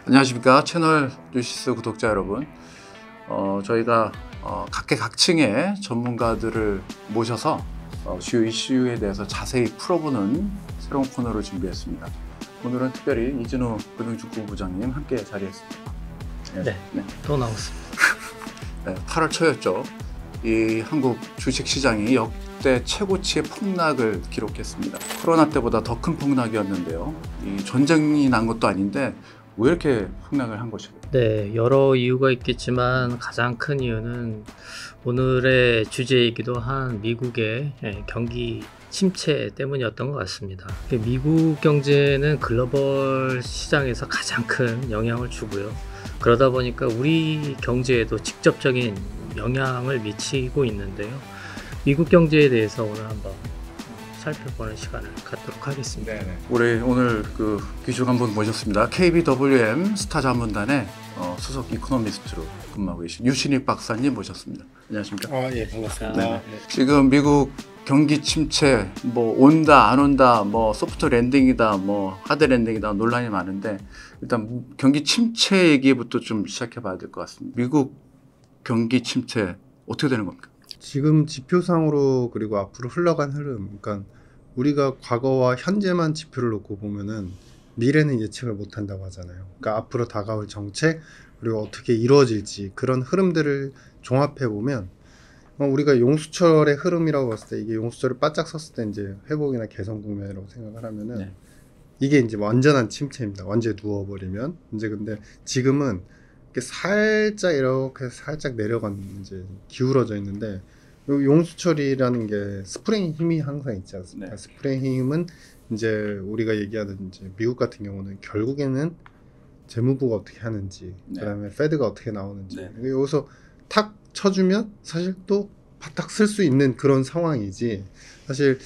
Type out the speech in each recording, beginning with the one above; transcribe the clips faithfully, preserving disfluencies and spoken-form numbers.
안녕하십니까 채널 뉴시스 구독자 여러분. 어, 저희가 어, 각계각층의 전문가들을 모셔서 어, 주요 이슈에 대해서 자세히 풀어보는 새로운 코너를 준비했습니다. 오늘은 특별히 이진우 금융주구부장님 함께 자리했습니다. 네, 네, 네. 또 나왔습니다. 네, 팔월 초였죠. 이 한국 주식시장이 역대 최고치의 폭락을 기록했습니다. 코로나 때보다 더 큰 폭락이었는데요. 이 전쟁이 난 것도 아닌데 왜 이렇게 폭락을 한 것일까요? 네, 여러 이유가 있겠지만 가장 큰 이유는 오늘의 주제이기도 한 미국의 경기 침체 때문이었던 것 같습니다. 미국 경제는 글로벌 시장에서 가장 큰 영향을 주고요. 그러다 보니까 우리 경제에도 직접적인 영향을 미치고 있는데요. 미국 경제에 대해서 오늘 한번 살펴보는 시간을 갖도록 하겠습니다. 네네. 우리 오늘 그 귀중 한 분 모셨습니다. 케이비더블유엠 스타자문단의 어, 수석 이코노미스트로 근무하고 계신 유신익 박사님 모셨습니다. 안녕하십니까? 아, 예, 반갑습니다. 네. 지금 미국 경기 침체, 뭐 온다 안 온다, 뭐 소프트 랜딩이다, 뭐 하드 랜딩이다 논란이 많은데 일단 경기 침체 얘기부터 좀 시작해봐야 될 것 같습니다. 미국 경기 침체 어떻게 되는 겁니까? 지금 지표상으로 그리고 앞으로 흘러간 흐름, 그러니까 우리가 과거와 현재만 지표를 놓고 보면은 미래는 예측을 못한다고 하잖아요. 그러니까 앞으로 다가올 정책 그리고 어떻게 이루어질지 그런 흐름들을 종합해 보면 우리가 용수철의 흐름이라고 봤을 때 이게 용수철을 바짝 섰을 때 이제 회복이나 개선 국면이라고 생각을 하면은 네. 이게 이제 완전한 침체입니다. 완전히 누워버리면 이제 근데 지금은 이렇게 살짝 이렇게 살짝 내려간 이제 기울어져 있는데 요 용수철이라는 게 스프링 힘이 항상 있지 않습니까? 네. 스프링 힘은 이제 우리가 얘기하는 이제 미국 같은 경우는 결국에는 재무부가 어떻게 하는지, 네. 그다음에 페드가 어떻게 나오는지 네. 여기서 탁 쳐주면 사실 또 바닥 쓸 수 있는 그런 상황이지. 사실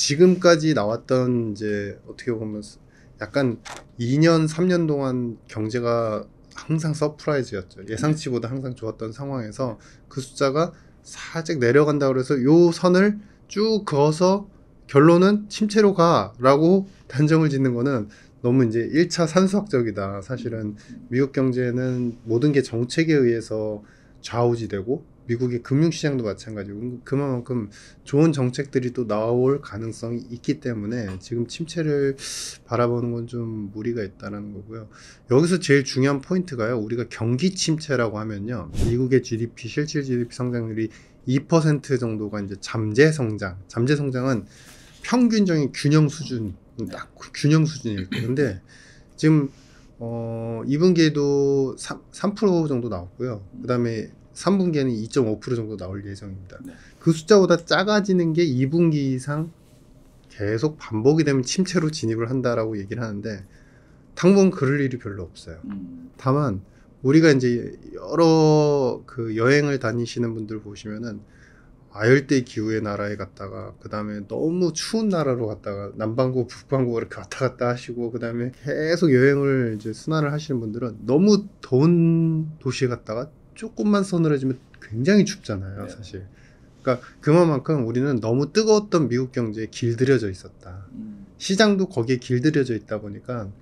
지금까지 나왔던 이제 어떻게 보면 약간 이 년, 삼 년 동안 경제가 항상 서프라이즈였죠. 예상치보다 항상 좋았던 상황에서 그 숫자가 살짝 내려간다 그래서 요 선을 쭉 그어서 결론은 침체로 가라고 단정을 짓는 거는 너무 이제 일 차 산수학적이다. 사실은 미국 경제는 모든 게 정책에 의해서 좌우지되고 미국의 금융시장도 마찬가지고 그만큼 좋은 정책들이 또 나올 가능성이 있기 때문에 지금 침체를 바라보는 건 좀 무리가 있다는 거고요. 여기서 제일 중요한 포인트가요. 우리가 경기 침체라고 하면요. 미국의 지디피, 실질 지디피 성장률이 이 퍼센트 정도가 이제 잠재 성장. 잠재 성장은 평균적인 균형 수준, 딱 균형 수준일 거예요. 근데 지금 어, 이 분기에도 삼, 삼 퍼센트 정도 나왔고요. 그 다음에 삼 분기에는 이 점 오 퍼센트 정도 나올 예정입니다. 네. 그 숫자보다 작아지는 게 이 분기 이상 계속 반복이 되면 침체로 진입을 한다라고 얘기를 하는데 당분 그럴 일이 별로 없어요. 음. 다만 우리가 이제 여러 그 여행을 다니시는 분들 보시면은 아열대 기후의 나라에 갔다가 그 다음에 너무 추운 나라로 갔다가 남반구 북반구 이렇게 왔다 갔다 하시고 그 다음에 계속 여행을 이제 순환을 하시는 분들은 너무 더운 도시에 갔다가 조금만 서늘해지면 굉장히 춥잖아요. 네. 사실 그러니까 그만큼 우리는 너무 뜨거웠던 미국 경제에 길들여져 있었다. 음. 시장도 거기에 길들여져 있다 보니까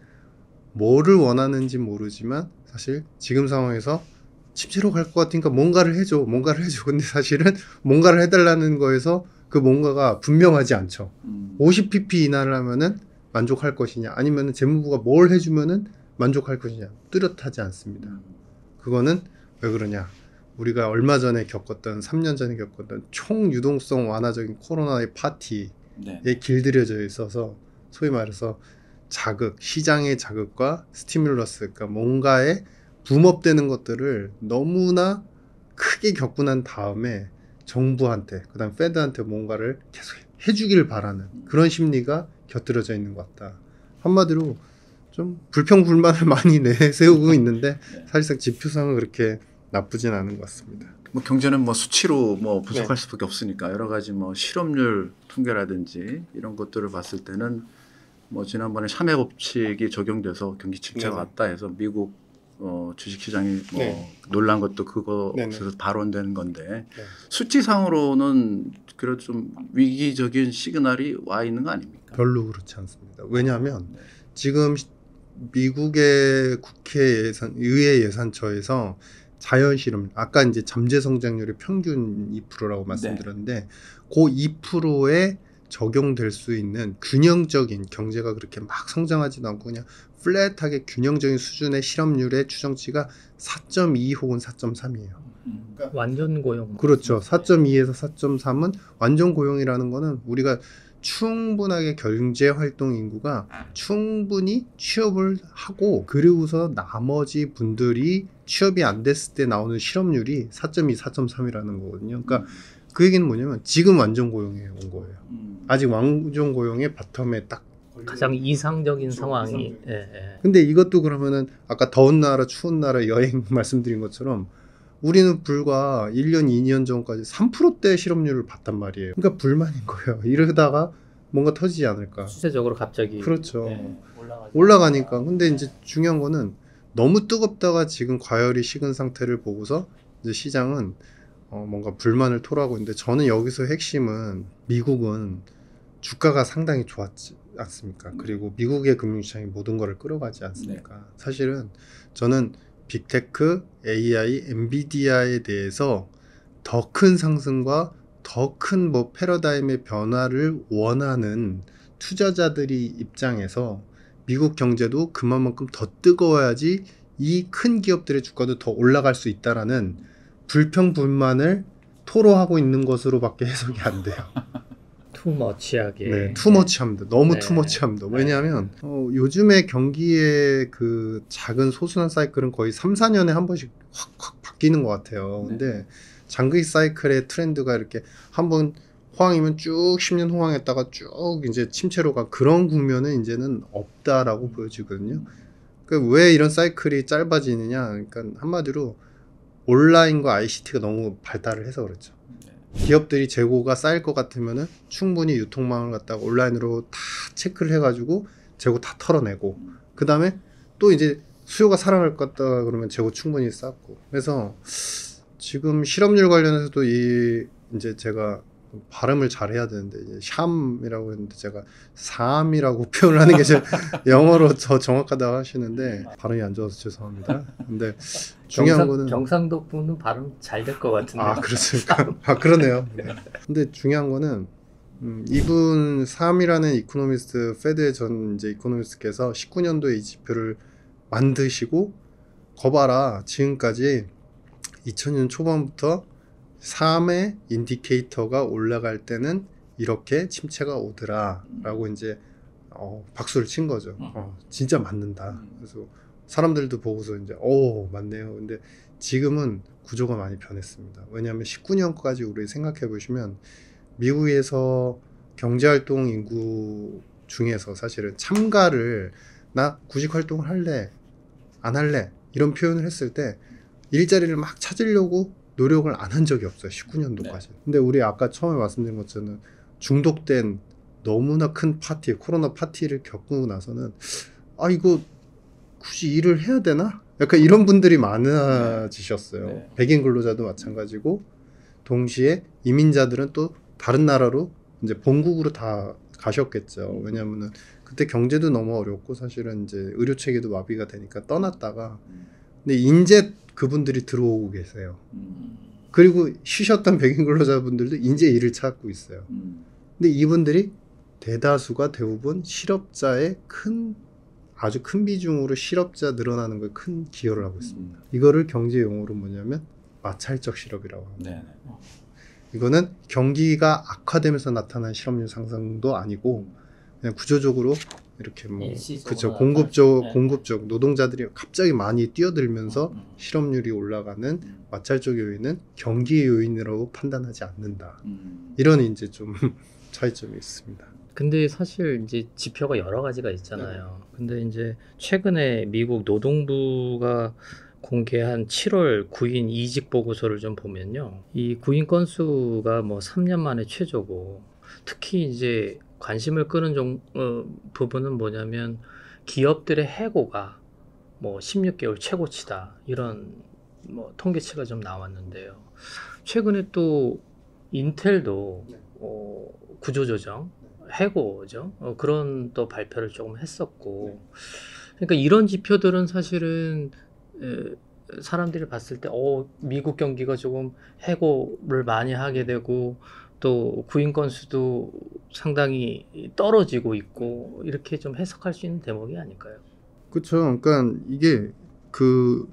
뭐를 원하는지 모르지만 사실 지금 상황에서 침체로 갈 것 같으니까 뭔가를 해줘 뭔가를 해줘 근데 사실은 뭔가를 해달라는 거에서 그 뭔가가 분명하지 않죠. 음. 오십 피피 인하를 하면은 만족할 것이냐 아니면은 재무부가 뭘 해주면은 만족할 것이냐 뚜렷하지 않습니다. 음. 그거는 왜 그러냐 우리가 얼마 전에 겪었던 삼 년 전에 겪었던 총유동성 완화적인 코로나의 파티에 네. 길들여져 있어서 소위 말해서 자극 시장의 자극과 스티뮬러스 그러니까 뭔가에 붐업되는 것들을 너무나 크게 겪고 난 다음에 정부한테 그 다음 페드한테 뭔가를 계속 해주길 바라는 그런 심리가 곁들여져 있는 것 같다. 한마디로 좀 불평불만을 많이 내세우고 있는데 사실상 지표상은 그렇게 나쁘진 않은 것 같습니다. 뭐 경제는 뭐 수치로 뭐 분석할 네. 수밖에 없으니까 여러 가지 뭐 실업률 통계라든지 이런 것들을 봤을 때는 뭐 지난번에 샤메 법칙이 적용돼서 경기 침체가 네. 왔다 해서 미국 어, 주식시장이 뭐 네. 놀란 것도 그거에서 발언되는 건데 네. 수치상으로는 그래도 좀 위기적인 시그널이 와 있는 거 아닙니까? 별로 그렇지 않습니다. 왜냐하면 네. 지금 미국의 국회 예산, 의회 예산처에서 자연 실험, 아까 이제 잠재 성장률이 평균 이 퍼센트라고 말씀드렸는데 그 이 퍼센트에 적용될 수 있는 균형적인 경제가 그렇게 막 성장하지도 않고 그냥 플랫하게 균형적인 수준의 실업률의 추정치가 사 점 이 혹은 사 점 삼이에요. 완전 고용. 그렇죠. 사 점 이에서 사 점 삼은 완전 고용이라는 거는 우리가 충분하게 경제 활동 인구가 충분히 취업을 하고 그리고서 나머지 분들이 취업이 안 됐을 때 나오는 실업률이 사 점 이, 사 점 삼이라는 거거든요. 그러니까 그 얘기는 뭐냐면 지금 완전 고용에 온 거예요. 아직 완전 고용의 바텀에 딱 가장 이상적인 그렇죠, 상황이. 이상적인. 예, 예. 근데 이것도 그러면은 아까 더운 나라 추운 나라 여행 말씀드린 것처럼 우리는 불과 일 년, 이 년 전까지 삼 퍼센트대 실업률을 봤단 말이에요. 그러니까 불만인 거예요. 이러다가 뭔가 터지지 않을까. 추세적으로 갑자기 그렇죠. 예, 올라가죠. 올라가니까. 근데 이제 중요한 거는 너무 뜨겁다가 지금 과열이 식은 상태를 보고서 이제 시장은 어 뭔가 불만을 토로하고 있는데 저는 여기서 핵심은 미국은 주가가 상당히 좋았지 않습니까? 그리고 미국의 금융시장이 모든 거를 끌어가지 않습니까? 사실은 저는 빅테크, 에이아이, 엔비디아에 대해서 더 큰 상승과 더 큰 뭐 패러다임의 변화를 원하는 투자자들이 입장에서 미국 경제도 그만큼 더 뜨거워야지 이 큰 기업들의 주가도 더 올라갈 수 있다라는 불평불만을 토로하고 있는 것으로밖에 해석이 안 돼요. 투머치하게. 네, 투머치합니다. 너무 네. 투머치합니다. 왜냐하면 어, 요즘에 경기의 그 작은 소순한 사이클은 거의 삼, 사 년에 한 번씩 확, 확 바뀌는 것 같아요. 근데 장기 사이클의 트렌드가 이렇게 한번 호황이면 쭉 십 년 호황했다가 쭉 이제 침체로 가 그런 국면은 이제는 없다라고 보여지거든요. 그러니까 왜 이런 사이클이 짧아지느냐? 그러니까 한마디로 온라인과 아이씨티가 너무 발달을 해서 그렇죠. 기업들이 재고가 쌓일 것 같으면은 충분히 유통망을 갖다가 온라인으로 다 체크를 해가지고 재고 다 털어내고 그 다음에 또 이제 수요가 살아날 것 같다 그러면 재고 충분히 쌓고 그래서 지금 실업률 관련해서도 이 이제 제가 발음을 잘 해야 되는데 이제 샴이라고 했는데 제가 삼이라고 표현을 하는 게 제 영어로 더 정확하다고 하시는데 발음이 안 좋아서 죄송합니다. 근데 중요한 경상, 거는 경상도 분은 발음 잘 될 것 같은데. 아 그렇습니까? 아 그러네요. 네. 근데 중요한 거는 음, 이분 삼이라는 이코노미스트 페드의 전 이제 이코노미스트께서 십구 년도에 이 지표를 만드시고 거봐라 지금까지 이천 년 초반부터 삼의 인디케이터가 올라갈 때는 이렇게 침체가 오더라 라고 이제 어, 박수를 친 거죠. 어, 진짜 맞는다. 그래서 사람들도 보고서 이제 오 맞네요. 근데 지금은 구조가 많이 변했습니다. 왜냐하면 십구 년까지 우리 생각해 보시면 미국에서 경제활동 인구 중에서 사실은 참가를 나 구직활동을 할래 안 할래 이런 표현을 했을 때 일자리를 막 찾으려고 노력을 안 한 적이 없어요. 십구 년도까지. 네. 근데 우리 아까 처음에 말씀드린 것처럼 중독된 너무나 큰 파티, 코로나 파티를 겪고 나서는 아 이거 굳이 일을 해야 되나? 약간 이런 분들이 많아지셨어요. 네. 백인 근로자도 마찬가지고 동시에 이민자들은 또 다른 나라로 이제 본국으로 다 가셨겠죠. 왜냐하면은 그때 경제도 너무 어렵고 사실은 이제 의료 체계도 마비가 되니까 떠났다가 근데 이제 그분들이 들어오고 계세요. 그리고 쉬셨던 백인 근로자분들도 이제 일을 찾고 있어요. 근데 이분들이 대다수가 대부분 실업자의 큰 아주 큰 비중으로 실업자 늘어나는 거에 큰 기여를 하고 있습니다. 이거를 경제 용어로 뭐냐면 마찰적 실업이라고 합니다. 네네. 이거는 경기가 악화되면서 나타난 실업률 상승도 아니고 그냥 구조적으로 이렇게 뭐 그쵸 공급적 네. 공급적 노동자들이 갑자기 많이 뛰어들면서 음. 실업률이 올라가는 마찰적 요인은 경기 요인이라고 판단하지 않는다. 음. 이런 이제 좀 차이점이 있습니다. 근데 사실 이제 지표가 여러 가지가 있잖아요. 네. 근데 이제 최근에 미국 노동부가 공개한 칠월 구인 이직 보고서를 좀 보면요. 이 구인 건수가 뭐 삼 년 만에 최저고 특히 이제 관심을 끄는 종, 어, 부분은 뭐냐면 기업들의 해고가 뭐 십육 개월 최고치다 이런 뭐 통계치가 좀 나왔는데요. 최근에 또 인텔도 어, 구조조정 해고죠. 어, 그런 또 발표를 조금 했었고 그러니까 이런 지표들은 사실은 에, 사람들이 봤을 때 어, 미국 경기가 조금 해고를 많이 하게 되고 또 구인 건수도 상당히 떨어지고 있고 이렇게 좀 해석할 수 있는 대목이 아닐까요? 그렇죠. 그러니까 이게 그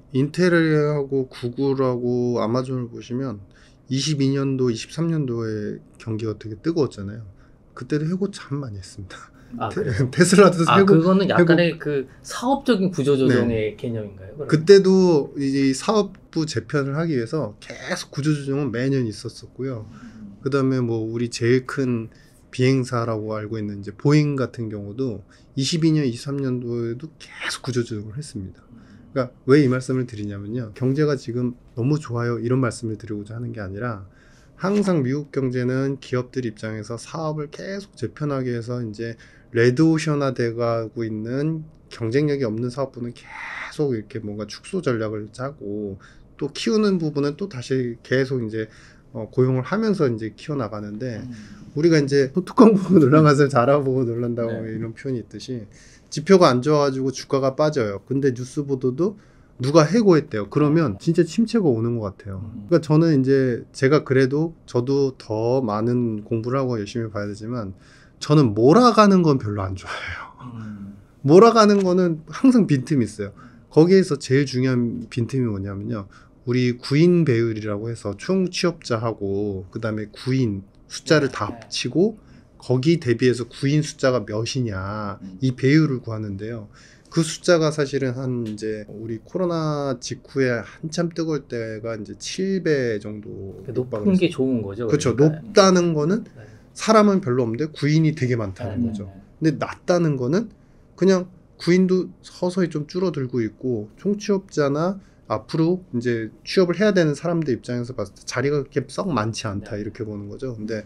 인텔하고 구글하고 아마존을 보시면 이십이 년도, 이십삼 년도에 경기가 되게 뜨거웠잖아요. 그때도 해고 참 많이 했습니다. 아, 테, 그래요? 테슬라도 아, 해고, 그거는 약간의 그 사업적인 구조조정의 개념인가요? 그러면? 그때도 이 사업부 재편을 하기 위해서 계속 구조조정은 매년 있었었고요. 그 다음에 뭐 우리 제일 큰 비행사라고 알고 있는 이제 보잉 같은 경우도 이십이 년, 이십삼 년도에도 계속 구조조정을 했습니다. 그러니까 왜 이 말씀을 드리냐면요. 경제가 지금 너무 좋아요. 이런 말씀을 드리고자 하는 게 아니라 항상 미국 경제는 기업들 입장에서 사업을 계속 재편하기 위해서 이제 레드오션화 돼가고 있는 경쟁력이 없는 사업부는 계속 이렇게 뭔가 축소 전략을 짜고 또 키우는 부분은 또 다시 계속 이제 어, 고용을 하면서 이제 키워나가는데 음. 우리가 이제 뚜껑 보고 놀란 것을 자라보고 놀란다고 네. 이런 표현이 있듯이 지표가 안 좋아가지고 주가가 빠져요. 근데 뉴스 보도도 누가 해고했대요. 그러면 진짜 침체가 오는 것 같아요. 그러니까 저는 이제 제가 그래도 저도 더 많은 공부를 하고 열심히 봐야 되지만 저는 몰아가는 건 별로 안 좋아해요. 음. 몰아가는 거는 항상 빈틈이 있어요. 거기에서 제일 중요한 빈틈이 뭐냐면요. 우리 구인 배율이라고 해서 총 취업자하고 그 다음에 구인 숫자를 다 합치고 거기 대비해서 구인 숫자가 몇이냐 이 배율을 구하는데요. 그 숫자가 사실은 한 이제 우리 코로나 직후에 한참 뜨거울 때가 이제 칠 배 정도 높은 게 좋은 거죠. 그렇죠. 그러니까. 높다는 거는 네. 사람은 별로 없는데 구인이 되게 많다는 네. 거죠. 근데 낮다는 거는 그냥 구인도 서서히 좀 줄어들고 있고 총취업자나 앞으로 이제 취업을 해야 되는 사람들 입장에서 봤을 때 자리가 그렇게 썩 많지 않다 이렇게 보는 거죠. 근데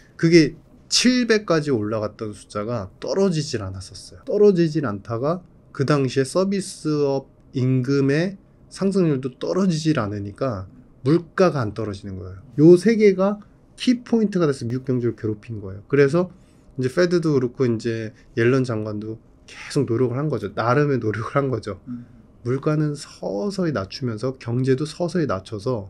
그게 칠 배까지 올라갔던 숫자가 떨어지질 않았었어요. 떨어지질 않다가 그 당시에 서비스업 임금의 상승률도 떨어지질 않으니까 물가가 안 떨어지는 거예요. 요 세 개가 키포인트가 돼서 미국 경제를 괴롭힌 거예요. 그래서 이제 페드도 그렇고 이제 옐런 장관도 계속 노력을 한 거죠. 나름의 노력을 한 거죠. 물가는 서서히 낮추면서 경제도 서서히 낮춰서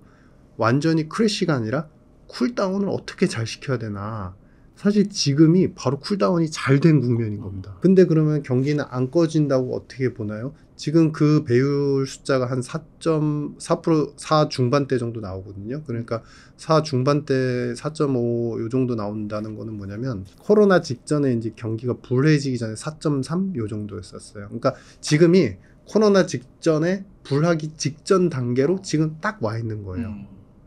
완전히 크래시가 아니라 쿨다운을 어떻게 잘 시켜야 되나. 사실 지금이 바로 쿨다운이 잘 된 국면인 겁니다. 근데 그러면 경기는 안 꺼진다고 어떻게 보나요? 지금 그 배율 숫자가 한 사 점 사 퍼센트, 사 중반대 정도 나오거든요. 그러니까 사 중반대 사 점 오 요 정도 나온다는 거는 뭐냐면 코로나 직전에 이제 경기가 불해지기 전에 사 점 삼 요 정도였었어요. 그러니까 지금이 코로나 직전에 불하기 직전 단계로 지금 딱 와 있는 거예요. 음.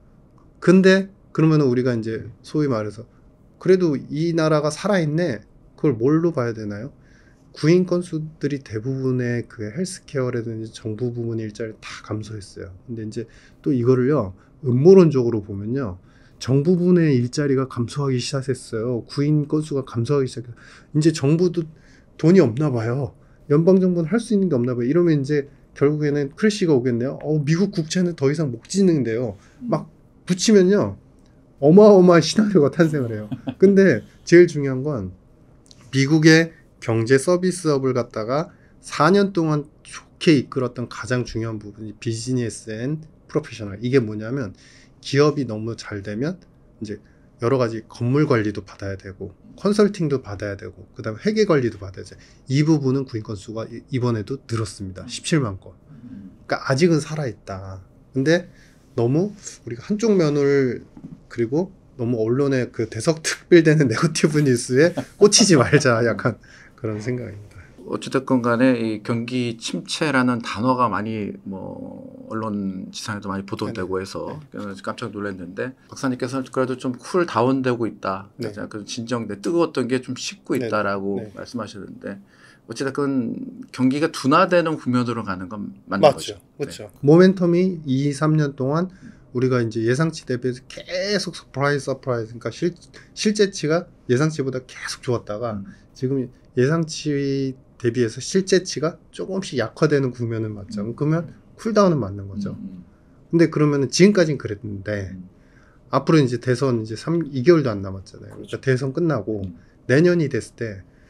근데 그러면 우리가 이제 소위 말해서 그래도 이 나라가 살아있네. 그걸 뭘로 봐야 되나요? 구인 건수들이 대부분의 그 헬스케어라든지 정부 부문 일자리를 다 감소했어요. 근데 이제 또 이거를요, 음모론적으로 보면요, 정부 부문의 일자리가 감소하기 시작했어요. 구인 건수가 감소하기 시작했어요. 이제 정부도 돈이 없나 봐요. 연방정부는 할 수 있는 게 없나 봐요. 이러면 이제 결국에는 크래시가 오겠네요. 어, 미국 국채는 더 이상 못 짓는데요. 막 붙이면요, 어마어마한 시나리오가 탄생을 해요. 근데 제일 중요한 건 미국의 경제 서비스업을 갖다가 사 년 동안 좋게 이끌었던 가장 중요한 부분이 비즈니스 앤 프로페셔널. 이게 뭐냐면 기업이 너무 잘 되면 이제 여러 가지 건물 관리도 받아야 되고 컨설팅도 받아야 되고 그다음에 회계 관리도 받아야 돼. 이 부분은 구인 건수가 이번에도 늘었습니다. 십칠만 건. 그러니까 아직은 살아있다. 근데 너무 우리가 한쪽 면을 그리고 너무 언론의 그 대석특필되는 네거티브 뉴스에 꽂히지 말자 약간 그런 생각입니다. 어찌됐건 간에 이 경기 침체라는 단어가 많이 뭐 언론 지상에도 많이 보도되고 해서 깜짝 놀랐는데 박사님께서는 그래도 좀 쿨 다운되고 있다. 네. 그 진정돼 뜨거웠던 게 좀 식고 네. 있다라고 네. 말씀하셨는데 어찌됐건 경기가 둔화되는 국면으로 가는 건 맞는 맞죠. 거죠. 그렇죠. 모멘텀이 이, 삼 년 동안 우리가 이제 예상치 대비해서 계속 서프라이즈 서프라이즈 그러니까 실, 실제치가 예상치보다 계속 좋았다가 음. 지금 예상치 대비해서 실제치가 조금씩 약화되는 국면은 맞죠. 음. 그러면 쿨다운은 맞는 거죠. 음. 근데 그러면은 지금까지는 그랬는데 음. 앞으로 이제 대선 이제 삼, 이 개월도 안 남았잖아요. 그러니까 대선 끝나고 음. 내년이 됐을 때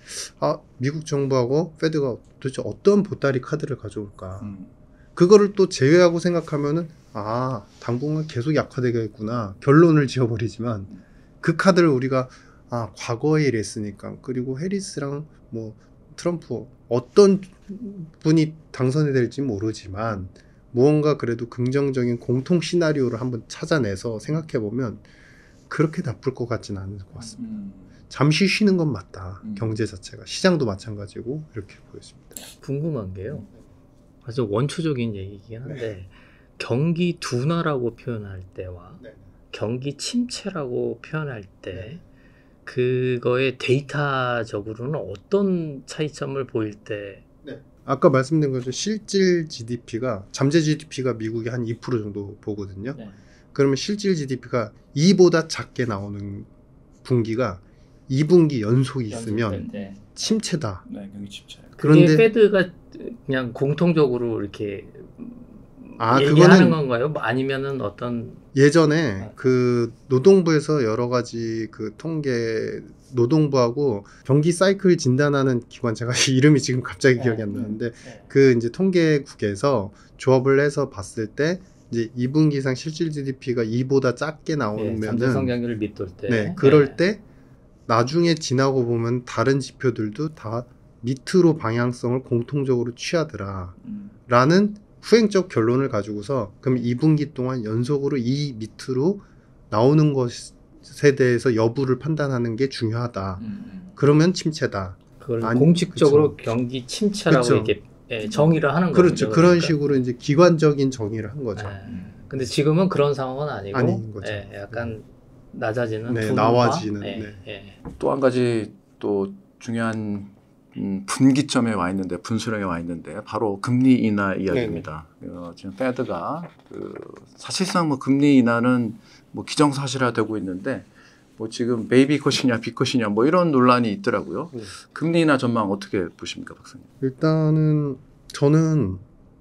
아 미국 정부하고 페드가 도대체 어떤 보따리 카드를 가져올까? 음. 그거를 또 제외하고 생각하면은 아 당분간 계속 약화되겠구나 결론을 지어버리지만 그 카드를 우리가 아 과거에 이랬으니까 그리고 해리스랑 뭐 트럼프 어떤 분이 당선이 될지 모르지만 무언가 그래도 긍정적인 공통 시나리오를 한번 찾아내서 생각해 보면 그렇게 나쁠 것 같지는 않을 것 같습니다. 음. 잠시 쉬는 건 맞다. 음. 경제 자체가 시장도 마찬가지고 이렇게 보여집니다. 궁금한 게요. 아주 원초적인 얘기이긴 한데 경기 둔화라고 표현할 때와 네. 경기 침체라고 표현할 때 그거의 데이터적으로는 어떤 차이점을 보일 때 아까 말씀드린 것처럼 실질 지디피가 잠재 지디피가 미국이 한 이 퍼센트 정도 보거든요. 네. 그러면 실질 지디피가 이보다 작게 나오는 분기가 이 분기 연속이 있으면 때. 침체다. 네, 경기 침체. 그런데 그런데 페드가 그냥 공통적으로 이렇게 아 얘기하는 그거는 건가요? 뭐 아니면은 어떤 예전에 그 노동부에서 여러 가지 그 통계 노동부하고 경기 사이클 진단하는 기관 제가 이름이 지금 갑자기 기억이 안 나는데 그 이제 통계국에서 조합을 해서 봤을 때 이제 이 분기 이상 실질 지디피가 이보다 작게 예, 나오면은 잠재 성장률을 밑돌 때 네, 그럴 예. 때 나중에 지나고 보면 다른 지표들도 다 밑으로 방향성을 공통적으로 취하더라 음. 라는 후행적 결론을 가지고서 그럼 이 분기 동안 연속으로 이 밑으로 나오는 것에 대해서 여부를 판단하는 게 중요하다. 음. 그러면 침체다. 그걸 아니, 공식적으로 그쵸. 경기 침체라고 그쵸. 이렇게 예, 정의를 하는 그렇죠. 거죠. 그런 그러니까. 식으로 이제 기관적인 정의를 한 거죠. 예. 근데 지금은 그런 상황은 아니고 아닌 거죠. 예, 약간 낮아지는 네, 둔화? 나와지는, 예, 네. 예. 또 한 가지 또 중요한 음, 분기점에 와 있는데 분수령에 와 있는데 바로 금리 인하 이야기입니다. 어, 지금 페드가 그 사실상 뭐 금리 인하는 뭐 기정사실화되고 있는데 뭐 지금 베이비 컷이냐 비컷이냐 뭐 이런 논란이 있더라고요. 네. 금리 인하 전망 어떻게 보십니까, 박사님? 일단은 저는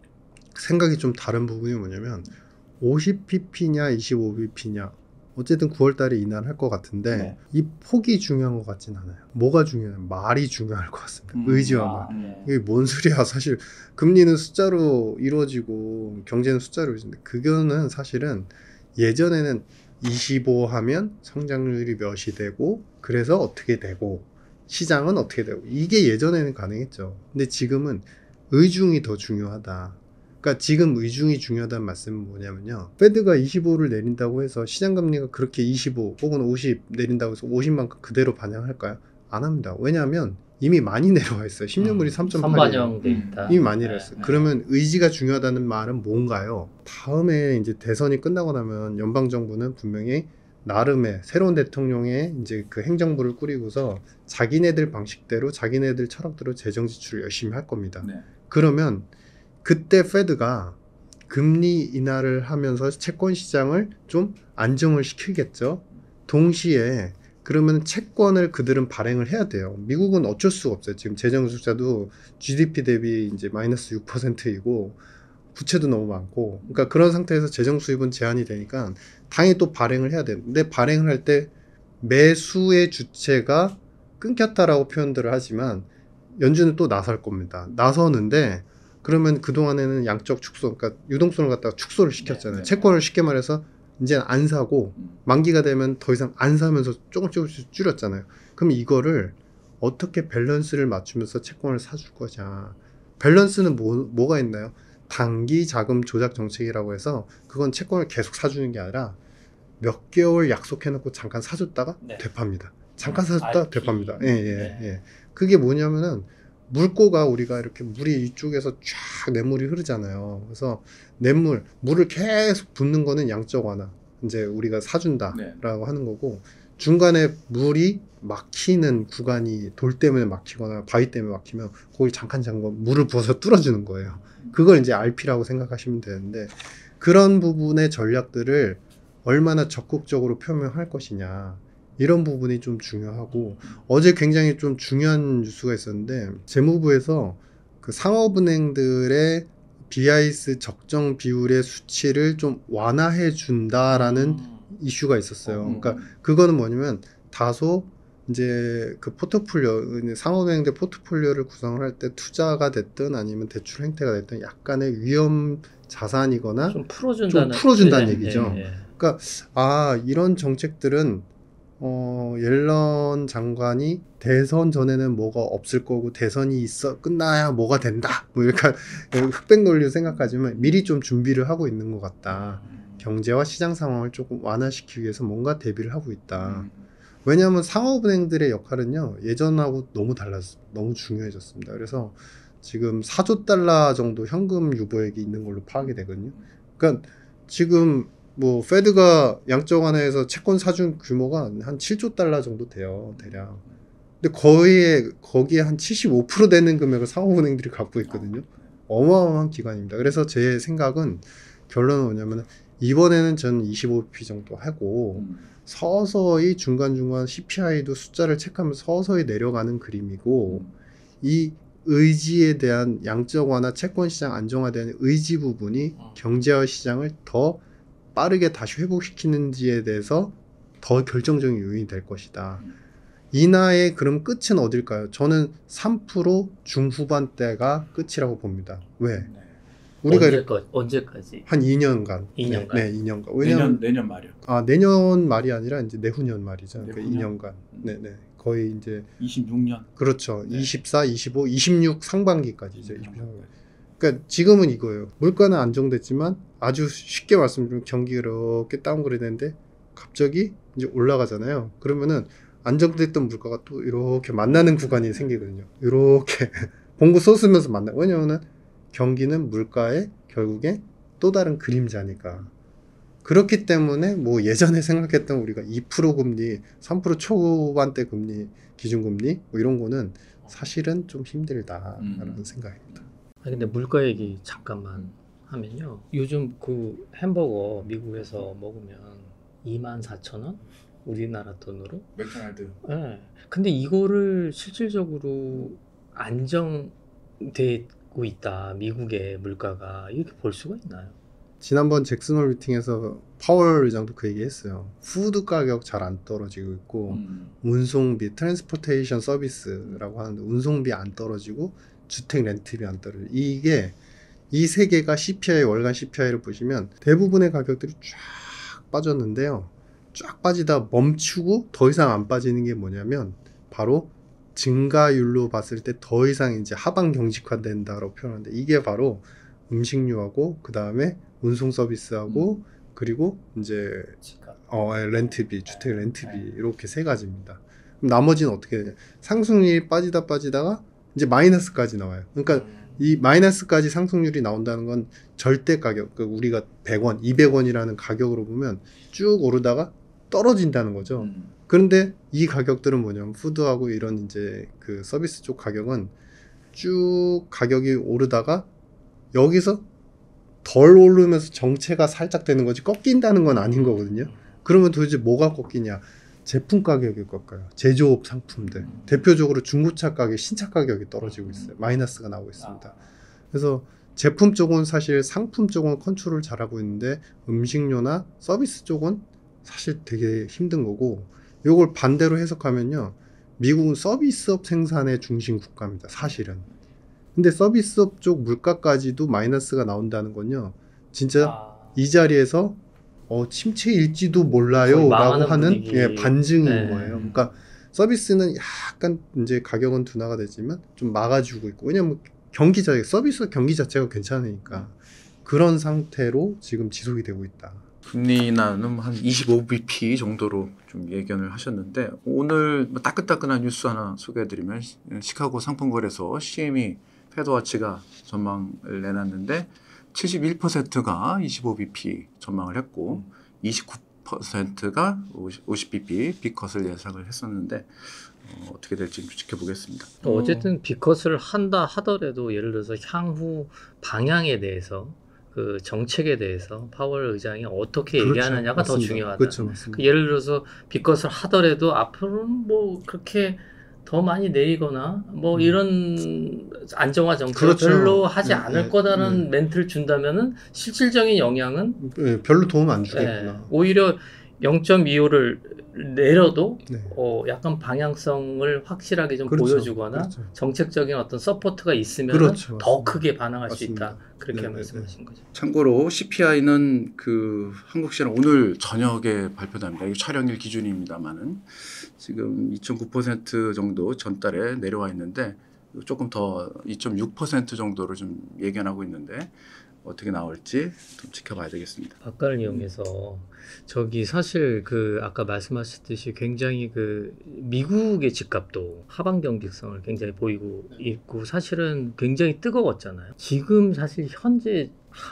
생각이 좀 다른 부분이 뭐냐면 오십 피피냐 이십오 피피냐 어쨌든 구월 달에 인하를 할 것 같은데 네. 이 폭이 중요한 것 같진 않아요. 뭐가 중요해요? 말이 중요할 것 같습니다. 음. 의지와 아, 말. 네. 이게 뭔 소리야? 사실 금리는 숫자로 이루어지고 경제는 숫자로 이루어지는데 그거는 사실은 예전에는 이십오 하면 성장률이 몇이 되고 그래서 어떻게 되고 시장은 어떻게 되고 이게 예전에는 가능했죠. 근데 지금은 의중이 더 중요하다. 그러니까 지금 의중이 중요하다는 말씀은 뭐냐면요. 페드가 이십오를 내린다고 해서 시장금리가 그렇게 이십오 혹은 오십 내린다고 해서 오십만큼 그대로 반영할까요? 안 합니다. 왜냐하면 이미 많이 내려와 있어요. 십 년물이 삼 점 팔이에요. 선반영돼 있다. 이미 많이 네, 내렸어요. 네. 그러면 의지가 중요하다는 말은 뭔가요? 다음에 이제 대선이 끝나고 나면 연방정부는 분명히 나름의 새로운 대통령의 이제 그 행정부를 꾸리고서 자기네들 방식대로 자기네들 철학대로 재정 지출을 열심히 할 겁니다. 네. 그러면 그때 페드가 금리 인하를 하면서 채권 시장을 좀 안정을 시키겠죠. 동시에 그러면 채권을 그들은 발행을 해야 돼요. 미국은 어쩔 수가 없어요. 지금 재정 적자도 지디피 대비 이제 마이너스 육 퍼센트이고 부채도 너무 많고, 그러니까 그런 상태에서 재정 수입은 제한이 되니까 당연히 또 발행을 해야 되는데 발행을 할 때 매수의 주체가 끊겼다라고 표현들을 하지만 연준은 또 나설 겁니다. 나서는데 그러면 그동안에는 양적 축소, 그러니까 유동성을 갖다가 축소를 시켰잖아요. 네, 네, 채권을 쉽게 말해서 이제는 안 사고 만기가 되면 더 이상 안 사면서 조금 조금씩 줄였잖아요. 그럼 이거를 어떻게 밸런스를 맞추면서 채권을 사줄 거냐. 밸런스는 뭐, 뭐가 있나요? 단기 자금 조작 정책이라고 해서 그건 채권을 계속 사주는 게 아니라 몇 개월 약속해놓고 잠깐 사줬다가 네. 되팝니다. 잠깐 음, 사줬다가 알피. 되팝니다. 예, 예, 네. 예. 그게 뭐냐면은 물고가 우리가 이렇게 물이 이쪽에서 쫙 냇물이 흐르잖아요. 그래서 냇물, 물을 계속 붓는 거는 양적 완화. 이제 우리가 사준다라고 네. 하는 거고 중간에 물이 막히는 구간이 돌 때문에 막히거나 바위 때문에 막히면 거기 잠깐 잠깐 물을 부어서 뚫어주는 거예요. 그걸 이제 알피라고 생각하시면 되는데 그런 부분의 전략들을 얼마나 적극적으로 표명할 것이냐 이런 부분이 좀 중요하고 어제 굉장히 좀 중요한 뉴스가 있었는데 재무부에서 그 상업은행들의 비아이에스 적정 비율의 수치를 좀 완화해 준다라는 음. 이슈가 있었어요. 음. 그러니까 그거는 뭐냐면 다소 이제 그 포트폴리오 상호은행들 포트폴리오를 구성을 할 때 투자가 됐든 아니면 대출 행태가 됐든 약간의 위험 자산이거나 좀 풀어준다는, 좀 풀어준다는 네, 얘기죠. 네, 네. 그러니까 아 이런 정책들은 어, 옐런 장관이 대선 전에는 뭐가 없을 거고 대선이 있어 끝나야 뭐가 된다 뭐 이렇게 흑백 논리로 생각하지만 미리 좀 준비를 하고 있는 것 같다. 경제와 시장 상황을 조금 완화시키기 위해서 뭔가 대비를 하고 있다. 왜냐하면 상업은행들의 역할은요 예전하고 너무 달랐 너무 중요해졌습니다. 그래서 지금 사조 달러 정도 현금 유보액이 있는 걸로 파악이 되거든요. 그러니까 지금 뭐 페드가 양적 완화해서 채권 사준 규모가 한 칠조 달러 정도 돼요 대략. 근데 거의 거기에 한 칠십오 퍼센트 되는 금액을 상업은행들이 갖고 있거든요. 어마어마한 기관입니다. 그래서 제 생각은 결론은 뭐냐면 이번에는 저는 이십오 비피 정도 하고 서서히 중간중간 씨피아이도 숫자를 체크하면서 서서히 내려가는 그림이고 이 의지에 대한 양적 완화 채권 시장 안정화에 대한 의지 부분이 경제와 시장을 더 빠르게 다시 회복시키는지에 대해서 더 결정적인 요인이 될 것이다. 인하의 그럼 끝은 어딜까요? 저는 삼 퍼센트 중후반대가 끝이라고 봅니다. 왜? 우리가 언제까지? 언제까지? 한 이 년간. 이 년간. 네, 네 이 년간. 왜냐면 내년 내년 말이요. 아 내년 말이 아니라 이제 내후년 말이죠. 그러니까 내후년? 이 년간. 네, 네. 거의 이제 이십육 년. 그렇죠. 네. 이십사, 이십오, 이십육 상반기까지죠. 이십육 상반기. 그러니까 지금은 이거예요. 물가는 안정됐지만 아주 쉽게 말씀드리면 경기가 이렇게 다운그레이드 되는데 갑자기 이제 올라가잖아요. 그러면은 안정됐던 물가가 또 이렇게 만나는 구간이 생기거든요. 이렇게 봉구 쏟으면서 만나. 왜냐면은 경기는 물가의 결국에 또 다른 그림자니까. 그렇기 때문에 뭐 예전에 생각했던 우리가 이 퍼센트 금리, 삼 퍼센트 초반대 금리, 기준금리 뭐 이런 거는 사실은 좀 힘들다라는 음. 생각입니다. 아 근데 물가 얘기 잠깐만 하면요. 요즘 그 햄버거 미국에서 먹으면 이만 사천 원? 우리나라 돈으로? 맥도날드. 예. 네. 근데 이거를 실질적으로 안정되고 있다. 미국의 물가가 이렇게 볼 수가 있나요? 지난번 잭슨홀 미팅에서 파월 의장도 그 얘기 했어요. 푸드 가격 잘 안 떨어지고 있고 음. 운송비, 트랜스포테이션 서비스라고 하는데 운송비 안 떨어지고 주택 렌트비 안 떨어지고 이게 이 세 개가 씨피아이 월간 씨피아이를 보시면 대부분의 가격들이 쫙 빠졌는데요. 쫙 빠지다 멈추고 더 이상 안 빠지는 게 뭐냐면 바로 증가율로 봤을 때 더 이상 이제 하방 경직화된다라고 표현하는데 이게 바로 음식료하고 그 다음에 운송 서비스하고 음. 그리고 이제 어, 렌트비, 주택 렌트비 이렇게 세 가지입니다. 그럼 나머지는 어떻게 되냐? 상승률이 빠지다 빠지다가 이제 마이너스까지 나와요. 그러니까 이 마이너스까지 상승률이 나온다는 건 절대 가격, 그러니까 우리가 백 원, 이백 원이라는 가격으로 보면 쭉 오르다가 떨어진다는 거죠. 음. 그런데 이 가격들은 뭐냐면 푸드하고 이런 이제 그 서비스 쪽 가격은 쭉 가격이 오르다가 여기서 덜 오르면서 정체가 살짝 되는 거지 꺾인다는 건 아닌 거거든요. 그러면 도대체 뭐가 꺾이냐? 제품 가격이 꺾여요. 제조업 상품들. 음. 대표적으로 중고차 가격, 신차 가격이 떨어지고 있어요. 마이너스가 나오고 있습니다. 아. 그래서 제품 쪽은 사실 상품 쪽은 컨트롤 잘하고 있는데 음식료나 서비스 쪽은 사실 되게 힘든 거고 이걸 반대로 해석하면요. 미국은 서비스업 생산의 중심 국가입니다. 사실은. 근데 서비스업 쪽 물가까지도 마이너스가 나온다는 건요. 진짜 아. 이 자리에서 어, 침체일지도 몰라요 라고 하는 분위기. 예, 반증인 네. 거예요. 그러니까 서비스는 약간 이제 가격은 둔화가 되지만 좀 막아주고 있고 왜냐면 경기 자체, 서비스 경기 자체가 괜찮으니까 그런 상태로 지금 지속이 되고 있다. 금리 인하는 한 이십오 비피 정도로 좀 예견을 하셨는데 오늘 뭐 따끈따끈한 뉴스 하나 소개해드리면 시- 시카고 상품거래소 씨엠이 패드워치가 전망을 내놨는데 칠십일 퍼센트가 이십오 비피 전망을 했고 이십구 퍼센트가 오십 비피 빅컷을 예상을 했었는데 어, 어떻게 될지 좀 지켜보겠습니다. 어쨌든 비컷을 한다 하더라도 예를 들어서 향후 방향에 대해서 그 정책에 대해서 파월 의장이 어떻게 그렇죠. 얘기하느냐가 더 맞습니다. 중요하다. 그렇죠, 맞습니다. 그 예를 들어서 비컷을 하더라도 앞으로는 뭐 그렇게 더 많이 내리거나 뭐 음. 이런 안정화 정책을 그렇죠. 별로 하지 네, 않을 네, 거다라는 네. 멘트를 준다면은 실질적인 영향은 예, 별로 도움 안 예, 주겠구나. 오히려 영 점 이오를 내려도 네. 어, 약간 방향성을 확실하게 좀 그렇죠. 보여주거나 그렇죠. 정책적인 어떤 서포트가 있으면 그렇죠. 더 맞습니다. 크게 반응할 맞습니다. 수 있다. 그렇게 네네네. 말씀하신 거죠. 참고로 씨피아이는 그 한국 시간 오늘 저녁에 발표됩니다. 이거 촬영일 기준입니다만은 지금 이 점 구 퍼센트 정도 전달에 내려와 있는데 조금 더 이 점 육 퍼센트 정도로 좀 예견하고 있는데 어떻게 나올지 좀 지켜봐야 되겠습니다. 박가를 이용해서 저기 사실 그 아까 말씀하셨듯이 굉장히 그 미국의 집값도 하방 경직성을 굉장히 보이고 있고 사실은 굉장히 뜨거웠잖아요. 지금 사실 현재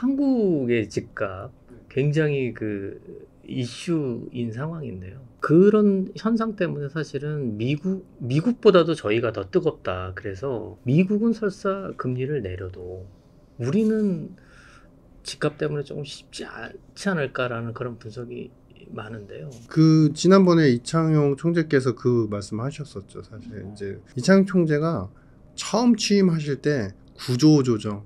한국의 집값 굉장히 그 이슈인 상황인데요. 그런 현상 때문에 사실은 미국, 미국보다도 저희가 더 뜨겁다. 그래서 미국은 설사 금리를 내려도 우리는 집값 때문에 조금 쉽지 않지 않을까라는 그런 분석이 많은데요. 그 지난번에 이창용 총재께서 그 말씀하셨었죠. 사실 이제 이창용 총재가 처음 취임하실 때 구조조정,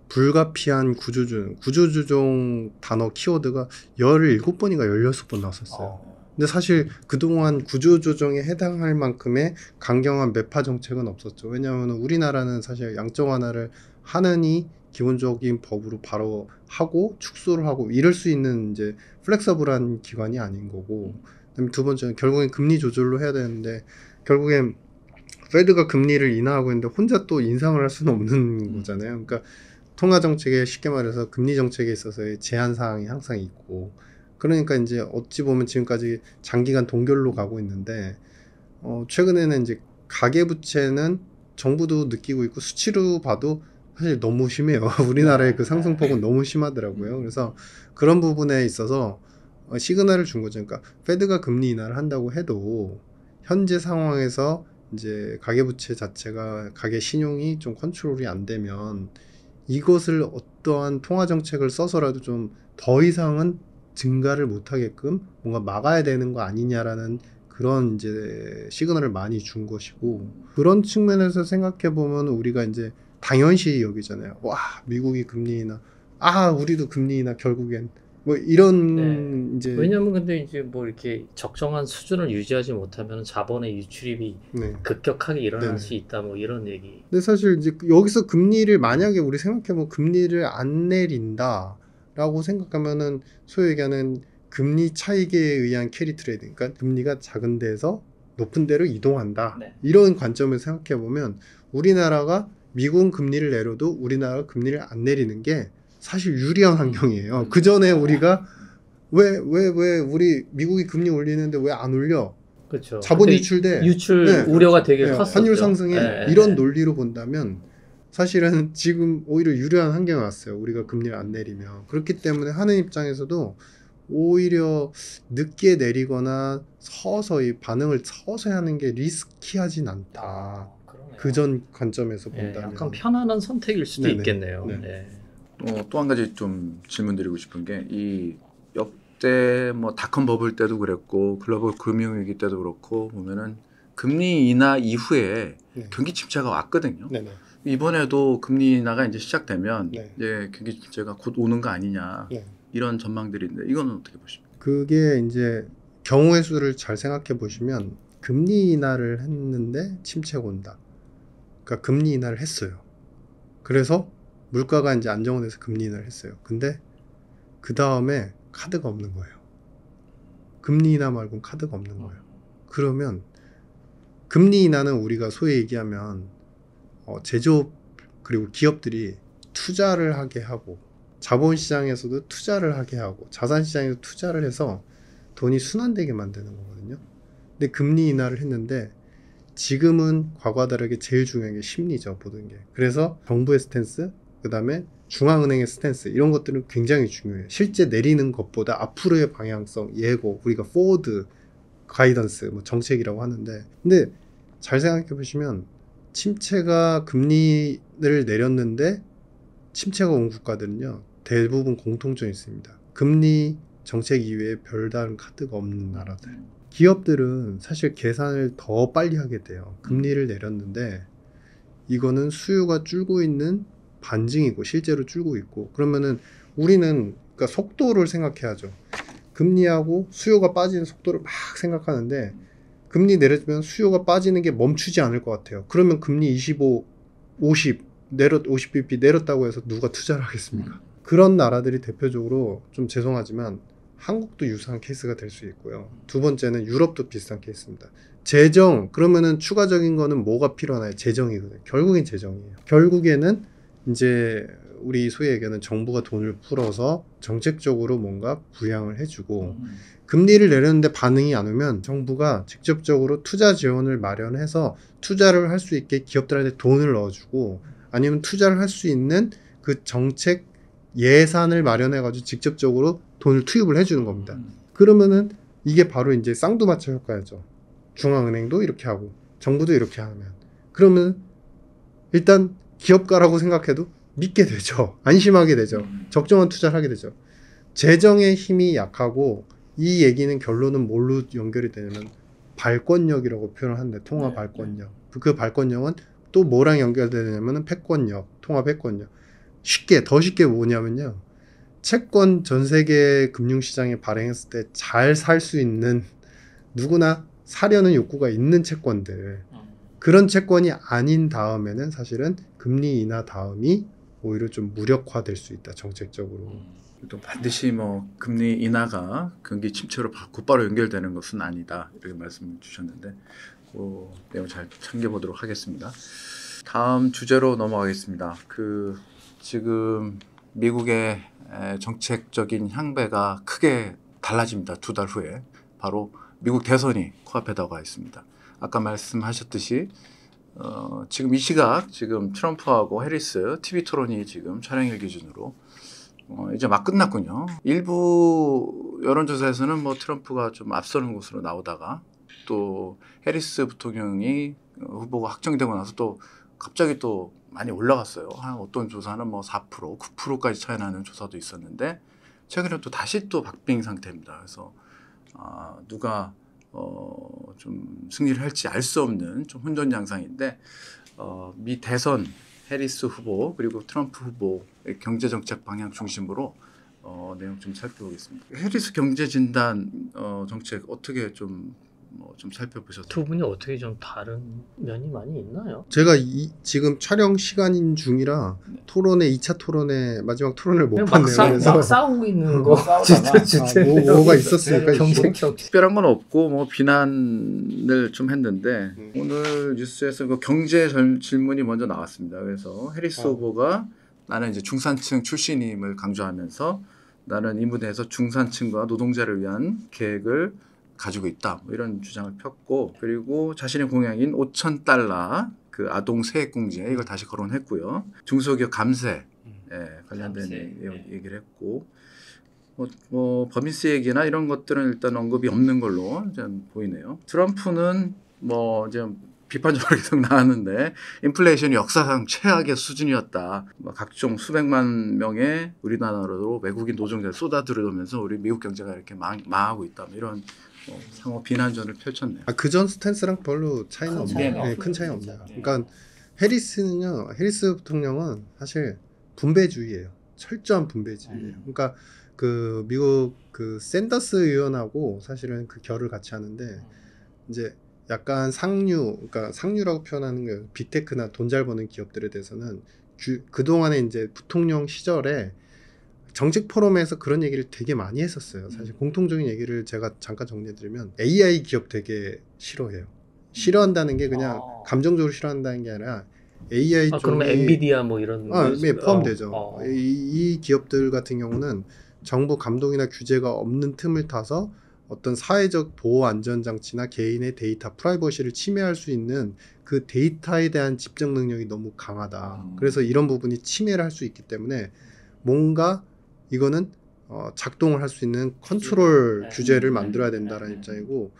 불가피한 구조조정, 구조조정 단어 키워드가 열일곱 번인가 열여섯 번 나왔었어요. 근데 사실 그동안 구조조정에 해당할 만큼의 강경한 매파 정책은 없었죠. 왜냐하면 우리나라는 사실 양적 완화를 하느니 기본적인 법으로 바로 하고 축소를 하고 이럴 수 있는 이제 플렉서블한 기관이 아닌 거고, 그다음에 두 번째는 결국엔 금리 조절로 해야 되는데 결국엔 페드가 금리를 인하하고 있는데 혼자 또 인상을 할 수는 없는 거잖아요. 그러니까 통화 정책에 쉽게 말해서 금리 정책에 있어서의 제한 사항이 항상 있고, 그러니까 이제 어찌 보면 지금까지 장기간 동결로 가고 있는데 어 최근에는 이제 가계 부채는 정부도 느끼고 있고 수치로 봐도 사실 너무 심해요. 우리나라의 그 상승폭은 너무 심하더라고요. 그래서 그런 부분에 있어서 시그널을 준 거죠. 그러니까 페드가 금리 인하를 한다고 해도 현재 상황에서 이제 가계부채 자체가 가계 신용이 좀 컨트롤이 안 되면 이것을 어떠한 통화 정책을 써서라도 좀 더 이상은 증가를 못 하게끔 뭔가 막아야 되는 거 아니냐라는 그런 이제 시그널을 많이 준 것이고, 그런 측면에서 생각해 보면 우리가 이제 당연시 여기잖아요. 와, 미국이 금리 인하, 아 우리도 금리 인하 결국엔 뭐 이런 네. 이제 왜냐면 근데 이제 뭐 이렇게 적정한 수준을 유지하지 못하면 자본의 유출입이 네. 급격하게 일어날 네네. 수 있다 뭐 이런 얘기. 근데 사실 이제 여기서 금리를 만약에 우리 생각해보면 금리를 안 내린다라고 생각하면은 소위 얘기하는 금리 차익에 의한 캐리 트레이드, 그러니까 금리가 작은 데서 높은 데로 이동한다. 네. 이런 관점에서 생각해보면 우리나라가 미국은 금리를 내려도 우리나라가 금리를 안 내리는 게 사실 유리한 환경이에요. 그 전에 우리가 왜 왜 왜 우리 미국이 금리 올리는데 왜 안 올려? 그렇죠. 자본 근데 유출돼. 유출 네, 우려가 되게 네, 컸었죠. 환율 상승에 네, 이런 네. 논리로 본다면 사실은 지금 오히려 유리한 환경에 왔어요. 우리가 금리를 안 내리면. 그렇기 때문에 하는 입장에서도 오히려 늦게 내리거나 서서히 반응을 서서히 하는 게 리스키하진 않다. 그러네요. 그 전 관점에서 예, 본다면. 약간 편안한 선택일 수도 네네. 있겠네요. 네. 네. 어, 또 한 가지 좀 질문드리고 싶은 게 이 역대 뭐 닷컴 버블 때도 그랬고 글로벌 금융위기 때도 그렇고 보면은 금리 인하 이후에 네. 경기 침체가 왔거든요. 네네. 이번에도 금리 인하가 이제 시작되면 네. 이제 경기 침체가 곧 오는 거 아니냐 네. 이런 전망들인데 이거는 어떻게 보십니까? 그게 이제 경우의 수를 잘 생각해 보시면 금리 인하를 했는데 침체가 온다. 그러니까 금리 인하를 했어요. 그래서 물가가 이제 안정화돼서 금리 인하를 했어요. 근데 그 다음에 카드가 없는 거예요. 금리 인하 말고는 카드가 없는 거예요. 그러면 금리 인하는 우리가 소위 얘기하면 어, 제조업 그리고 기업들이 투자를 하게 하고 자본시장에서도 투자를 하게 하고 자산시장에서 투자를 해서 돈이 순환되게 만드는 거거든요. 근데 금리 인하를 했는데 지금은 과거와 다르게 제일 중요한 게 심리죠. 모든 게. 그래서 정부의 스탠스, 그 다음에 중앙은행의 스탠스, 이런 것들은 굉장히 중요해요. 실제 내리는 것보다 앞으로의 방향성, 예고, 우리가 포워드 가이던스, 뭐 정책이라고 하는데, 근데 잘 생각해 보시면 침체가 금리를 내렸는데 침체가 온 국가들은요 대부분 공통점이 있습니다. 금리 정책 이외에 별다른 카드가 없는 나라들. 기업들은 사실 계산을 더 빨리 하게 돼요. 금리를 내렸는데 이거는 수요가 줄고 있는 반증이고 실제로 줄고 있고, 그러면은 우리는 그러니까 속도를 생각해야죠. 금리하고 수요가 빠지는 속도를 막 생각하는데 금리 내려주면 수요가 빠지는 게 멈추지 않을 것 같아요. 그러면 금리 이십오, 오십 내렸 오십 비피 내렸다고 해서 누가 투자를 하겠습니까? 그런 나라들이 대표적으로 좀 죄송하지만 한국도 유사한 케이스가 될 수 있고요. 두 번째는 유럽도 비슷한 케이스입니다. 재정, 그러면은 추가적인 거는 뭐가 필요하나요? 재정이거든요. 결국엔 재정이에요. 결국에는 이제 우리 소위 얘기하는 정부가 돈을 풀어서 정책적으로 뭔가 부양을 해주고 금리를 내렸는데 반응이 안 오면 정부가 직접적으로 투자 지원을 마련해서 투자를 할 수 있게 기업들한테 돈을 넣어주고 아니면 투자를 할 수 있는 그 정책 예산을 마련해가지고 직접적으로 돈을 투입을 해주는 겁니다. 그러면은 이게 바로 이제 쌍두마차 효과죠. 중앙은행도 이렇게 하고 정부도 이렇게 하면 그러면 일단 기업가라고 생각해도 믿게 되죠. 안심하게 되죠. 적정한 투자를 하게 되죠. 재정의 힘이 약하고 이 얘기는 결론은 뭘로 연결이 되냐면 발권력이라고 표현을 하는데 통화 발권력. 그 발권력은 또 뭐랑 연결되냐면 패권력, 통화 패권력. 쉽게 더 쉽게 뭐냐면요. 채권 전 세계 금융시장에 발행했을 때 잘 살 수 있는 누구나 사려는 욕구가 있는 채권들 그런 채권이 아닌 다음에는 사실은 금리 인하 다음이 오히려 좀 무력화될 수 있다 정책적으로. 또 반드시 뭐 금리 인하가 경기 침체로 바- 곧바로 연결되는 것은 아니다 이렇게 말씀 주셨는데 그 내용 잘 챙겨보도록 하겠습니다. 다음 주제로 넘어가겠습니다. 그 지금 미국의 에, 정책적인 향배가 크게 달라집니다. 두 달 후에 바로 미국 대선이 코앞에 다가와 있습니다. 아까 말씀하셨듯이 어, 지금 이 시각 지금 트럼프하고 해리스 티비 토론이 지금 촬영일 기준으로 어, 이제 막 끝났군요. 일부 여론조사에서는 뭐 트럼프가 좀 앞서는 것으로 나오다가 또 해리스 부통령이 후보가 확정되고 나서 또 갑자기 또 많이 올라갔어요. 한 어떤 조사는 뭐 사 퍼센트, 구 퍼센트까지 차이 나는 조사도 있었는데 최근에 또 다시 또 박빙 상태입니다. 그래서 아, 누가 어, 좀 승리를 할지 알 수 없는 좀 혼전 양상인데 어, 미 대선 해리스 후보 그리고 트럼프 후보의 경제 정책 방향 중심으로 어, 내용 좀 살펴보겠습니다. 해리스 경제 진단 어, 정책 어떻게 좀 뭐 좀 살펴보셨어요? 두 분이 어떻게 좀 다른 면이 많이 있나요? 제가 이, 지금 촬영 시간인 중이라 토론회 이 차 토론회 마지막 토론을 못 그냥 막, 봤네요. 싸, 그래서 막 싸우고 있는 거 싸우다가 진짜 아, 뭐, 뭐가 있었습니까? 경쟁 정책. 특별한 건 없고 뭐 비난을 좀 했는데 음. 오늘 뉴스에서 그 경제 절- 질문이 먼저 나왔습니다. 그래서 해리스 어. 후보가 나는 이제 중산층 출신임을 강조하면서 나는 이 무대에서 중산층과 노동자를 위한 계획을 가지고 있다. 뭐 이런 주장을 폈고 그리고 자신의 공약인 오천 달러 그 아동 세액공제 이걸 다시 거론했고요. 중소기업 감세 예, 관련된 감세, 얘기- 네. 얘기를 했고 뭐, 뭐 법인세 얘기나 이런 것들은 일단 언급이 없는 걸로 좀 보이네요. 트럼프는 뭐 이제 비판적으로 계속 나왔는데 인플레이션이 역사상 최악의 수준이었다. 뭐 각종 수백만 명의 우리나라로 외국인 노동자를 쏟아들어오면서 우리 미국 경제가 이렇게 망, 망하고 있다. 뭐 이런 뭐 상호 비난전을 펼쳤네요. 아, 그전 스탠스랑 별로 차이는 큰 없네요. 차이는 네, 없어요. 큰 차이는 없네요. 네. 그러니까 해리스는요, 해리스 부통령은 사실 분배주의예요. 철저한 분배주의예요. 음. 그러니까 그 미국 그 샌더스 의원하고 사실은 그 결을 같이 하는데 이제 약간 상류, 그러니까 상류라고 표현하는 거예요. 빅테크나 돈 잘 버는 기업들에 대해서는 그 동안에 이제 부통령 시절에 정책 포럼에서 그런 얘기를 되게 많이 했었어요. 사실 공통적인 얘기를 제가 잠깐 정리해드리면 에이아이 기업 되게 싫어해요. 싫어한다는 게 그냥 아. 감정적으로 싫어한다는 게 아니라 에이아이 아, 쪽이 그러면 엔비디아 뭐 이런 아, 거- 네, 포함되죠. 어, 어. 이, 이 기업들 같은 경우는 정부 감독이나 규제가 없는 틈을 타서 어떤 사회적 보호 안전 장치나 개인의 데이터 프라이버시를 침해할 수 있는 그 데이터에 대한 집중 능력이 너무 강하다. 음. 그래서 이런 부분이 침해를 할 수 있기 때문에 뭔가 이거는 어, 작동을 할 수 있는 컨트롤 네. 규제를 음. 만들어야 된다는 네. 입장이고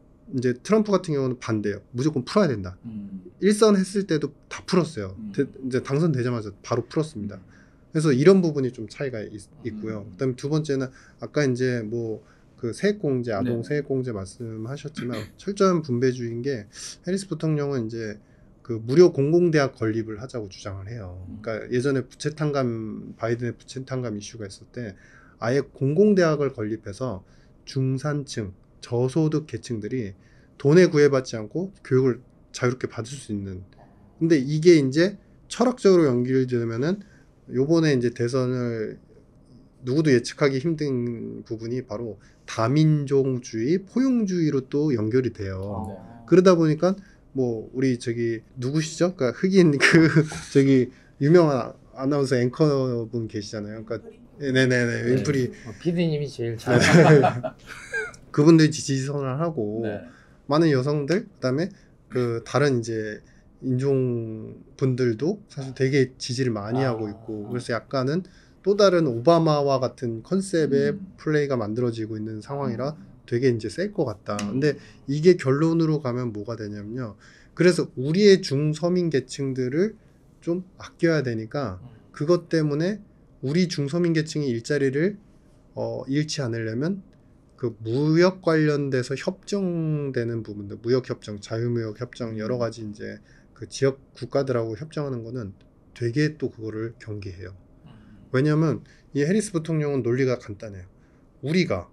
이제 트럼프 같은 경우는 반대예요. 무조건 풀어야 된다. 음. 일선 했을 때도 다 풀었어요. 음. 대- 이제 당선되자마자 바로 풀었습니다. 그래서 이런 부분이 좀 차이가 있, 있고요. 음. 그다음에 두 번째는 아까 이제 뭐 그 세액공제, 아동 네. 세액공제 말씀하셨지만 철저한 분배주의인 게 해리스 부통령은 이제 그 무료 공공대학 건립을 하자고 주장을 해요. 그러니까 예전에 부채 탕감 바이든의 부채 탕감 이슈가 있을 때 아예 공공대학을 건립해서 중산층, 저소득 계층들이 돈에 구애받지 않고 교육을 자유롭게 받을 수 있는. 근데 이게 이제 철학적으로 연결되면은 요번에 이제 대선을 누구도 예측하기 힘든 부분이 바로 다민족주의, 포용주의로 또 연결이 돼요. 네. 그러다 보니까 뭐 우리 저기 누구시죠? 그러니까 흑인 그 저기 유명한 아나운서 앵커분 계시잖아요. 그러니까 네네네 윈프리 어, 피디님이 제일 잘. 그분들이 지지선을 하고 네. 많은 여성들 그다음에 그 다른 이제 인종 분들도 사실 되게 지지를 많이 아. 하고 있고 그래서 약간은 또 다른 오바마와 같은 컨셉의 음. 플레이가 만들어지고 있는 상황이라 되게 이제 셀 것 같다. 근데 이게 결론으로 가면 뭐가 되냐면요. 그래서 우리의 중서민 계층들을 좀 아껴야 되니까 그것 때문에 우리 중서민 계층이 일자리를 어, 잃지 않으려면 그 무역 관련돼서 협정되는 부분들, 무역 협정, 자유무역 협정 여러 가지 이제 그 지역 국가들하고 협정하는 거는 되게 또 그거를 경계해요. 왜냐하면 이 해리스 부통령은 논리가 간단해요. 우리가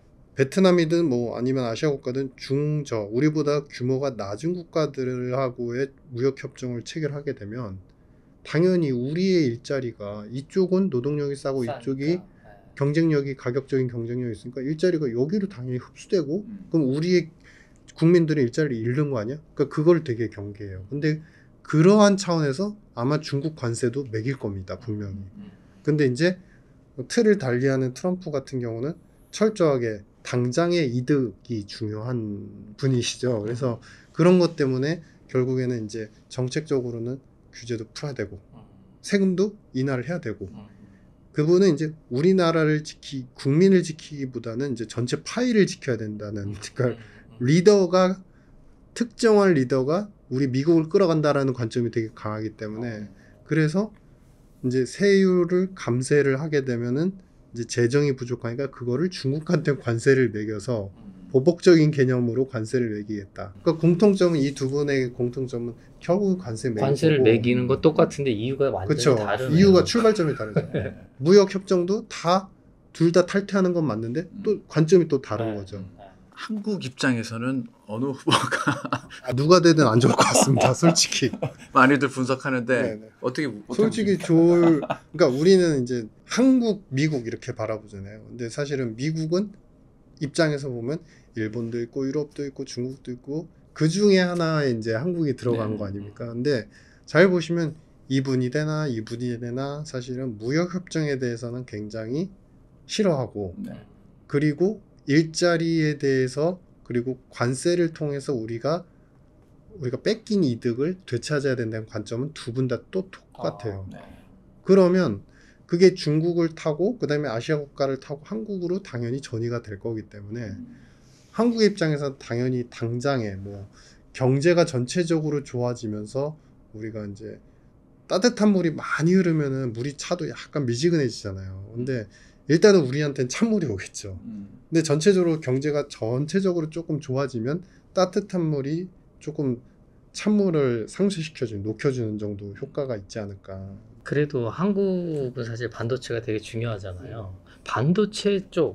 베트남이든 뭐 아니면 아시아 국가든 중저 우리보다 규모가 낮은 국가들하고의 무역 협정을 체결하게 되면 당연히 우리의 일자리가 이쪽은 노동력이 싸고 이쪽이 경쟁력이 가격적인 경쟁력이 있으니까 일자리가 여기로 당연히 흡수되고 음. 그럼 우리의 국민들의 일자리를 잃는 거 아니야? 그러니까 그걸 되게 경계해요. 근데 그러한 차원에서 아마 중국 관세도 매길 겁니다. 분명히. 근데 이제 틀을 달리하는 트럼프 같은 경우는 철저하게 당장의 이득이 중요한 분이시죠. 그래서 그런 것 때문에 결국에는 이제 정책적으로는 규제도 풀어야 되고 세금도 인하를 해야 되고 그분은 이제 우리나라를 지키 국민을 지키기보다는 이제 전체 파이를 지켜야 된다는 그러니까 리더가 특정한 리더가 우리 미국을 끌어간다라는 관점이 되게 강하기 때문에 그래서 이제 세율을 감세를 하게 되면은 이제 재정이 부족하니까 그거를 중국한테 관세를 매겨서 보복적인 개념으로 관세를 매기겠다. 그러니까 공통점은 이 두 분의 공통점은 결국 관세 매기고 관세를 매기는 거 똑같은데 이유가 완전히 그렇죠. 다르네요. 이유가 출발점이 다르죠. 무역 협정도 다 둘 다 탈퇴하는 건 맞는데 또 관점이 또 다른 네. 거죠. 한국 입장에서는 어느 후보가 아, 누가 되든 안 좋을 것 같습니다. 솔직히. 많이들 분석하는데 네네. 어떻게 어떻게 솔직히 좋을 그러니까 우리는 이제 한국, 미국 이렇게 바라보잖아요. 근데 사실은 미국은 입장에서 보면 일본도 있고 유럽도 있고 중국도 있고 그 중에 하나에 이제 한국이 들어간 네. 거 아닙니까? 근데 잘 보시면 이분이 되나 이분이 되나 사실은 무역 협정에 대해서는 굉장히 싫어하고 네. 그리고 일자리에 대해서 그리고 관세를 통해서 우리가 우리가 뺏긴 이득을 되찾아야 된다는 관점은 두 분 다 또 똑같아요. 네. 그러면 그게 중국을 타고 그 다음에 아시아 국가를 타고 한국으로 당연히 전이가 될 거기 때문에 한국의 입장에서 당연히 당장에 뭐 경제가 전체적으로 좋아지면서 우리가 이제 따뜻한 물이 많이 흐르면은 물이 차도 약간 미지근해지잖아요. 근데 일단은 우리한테는 찬물이 오겠죠. 음. 근데 전체적으로 경제가 전체적으로 조금 좋아지면 따뜻한 물이 조금 찬물을 상쇄시켜주는 녹여주는 정도 효과가 있지 않을까. 그래도 한국은 사실 반도체가 되게 중요하잖아요. 반도체 쪽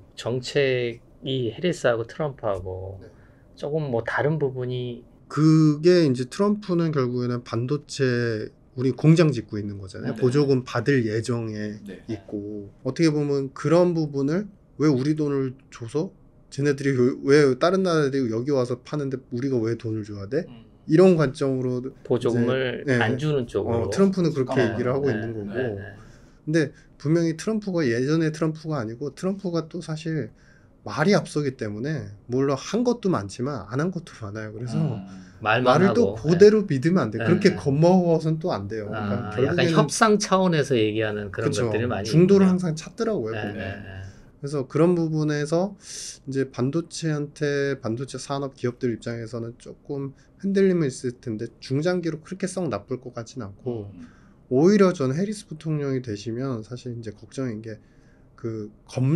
정책이 해리스하고 트럼프하고 네. 조금 뭐 다른 부분이 그게 이제 트럼프는 결국에는 반도체 우리 공장 짓고 있는 거잖아요. 네. 보조금 받을 예정에 네. 있고 어떻게 보면 그런 부분을 왜 우리 돈을 줘서 쟤네들이 왜 다른 나라들이 여기 와서 파는데 우리가 왜 돈을 줘야 돼? 이런 관점으로 보조금을 이제, 네. 안 주는 쪽으로. 어, 트럼프는 그렇게 네. 얘기를 하고 네. 있는 거고 네. 네. 근데 분명히 트럼프가 예전의 트럼프가 아니고 트럼프가 또 사실 말이 앞서기 때문에 물론 한 것도 많지만 안 한 것도 많아요. 그래서 음. 말만 말을 하고. 또 그대로 믿으면 안 돼. 네. 그렇게 네. 겁먹어서는 또 안 돼요. 아, 그러니까 약간 협상 차원에서 얘기하는 그런 그쵸. 것들이 많이 중도를 있군요. 항상 찾더라고요. 네, 보면. 네, 네. 그래서 그런 부분에서 이제 반도체한테 반도체 산업 기업들 입장에서는 조금 흔들림이 있을 텐데 중장기로 그렇게 썩 나쁠 것 같진 않고 음. 오히려 전 해리스 부통령이 되시면 사실 이제 걱정인 게 그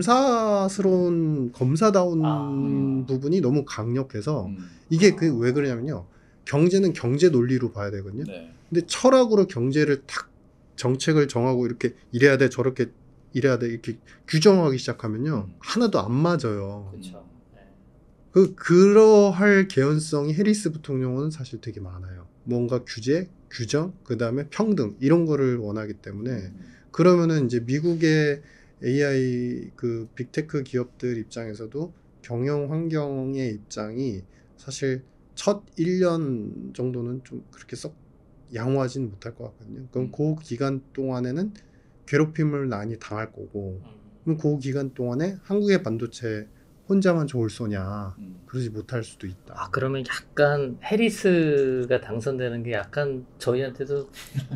검사스러운 검사다운 아. 부분이 너무 강력해서 음. 이게 그 왜 그러냐면요 경제는 경제 논리로 봐야 되거든요. 네. 근데 철학으로 경제를 탁 정책을 정하고 이렇게 이래야 돼 저렇게 이래야 돼 이렇게 규정하기 시작하면요 음. 하나도 안 맞아요. 그렇죠. 네. 그 그러할 개연성이 해리스 부통령은 사실 되게 많아요. 뭔가 규제, 규정, 그 다음에 평등 이런 거를 원하기 때문에 그러면은 이제 미국의 에이아이 그 빅테크 기업들 입장에서도 경영 환경의 입장이 사실 첫 일 년 정도는 좀 그렇게 썩 양호하지는 못할 것 같거든요. 그럼 음. 그 기간 동안에는 괴롭힘을 많이 당할 거고 음. 그럼 그 기간 동안에 한국의 반도체 혼자만 저울 쏘냐 음. 그러지 못할 수도 있다. 아 그러면 약간 해리스가 당선되는 게 약간 저희한테도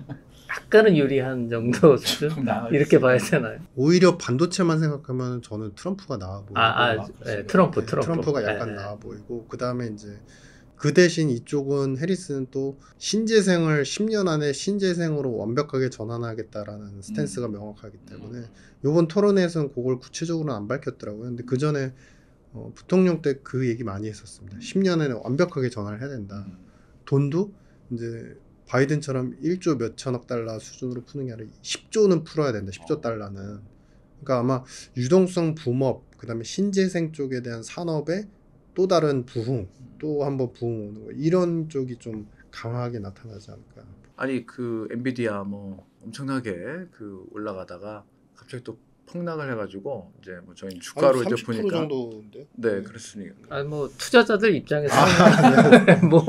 약간은 유리한 정도 수준 이렇게 봐야 되나요? 오히려 반도체만 생각하면 저는 트럼프가 나아 보이고 아, 아 네, 트럼프 네, 트럼프 트럼프가 약간 네, 네. 나아 보이고 그 다음에 이제 그 대신 이쪽은 해리스는 또 신재생을 십 년 안에 신재생으로 완벽하게 전환하겠다라는 스탠스가 명확하기 때문에 이번 토론회에서는 그걸 구체적으로는 안 밝혔더라고요. 근데 그 전에 어, 부통령 때 그 얘기 많이 했었습니다. 십 년에는 완벽하게 전환을 해야 된다. 음. 돈도 이제 바이든처럼 일조 몇천억 달러 수준으로 푸는 게 아니라 십조는 풀어야 된다. 십조 달러는. 그러니까 아마 유동성 붐업, 그다음에 신재생 쪽에 대한 산업의 또 다른 부흥, 또 한번 부흥 오는 거 이런 쪽이 좀 강하게 나타나지 않을까. 아니 그 엔비디아 뭐 엄청나게 그 올라가다가 갑자기 또 폭락을 해가지고 이제 뭐 저희 주가로 이제 보니까 정도인데. 네 그렇습니까. 아니 뭐 투자자들 입장에서 아, 네. 뭐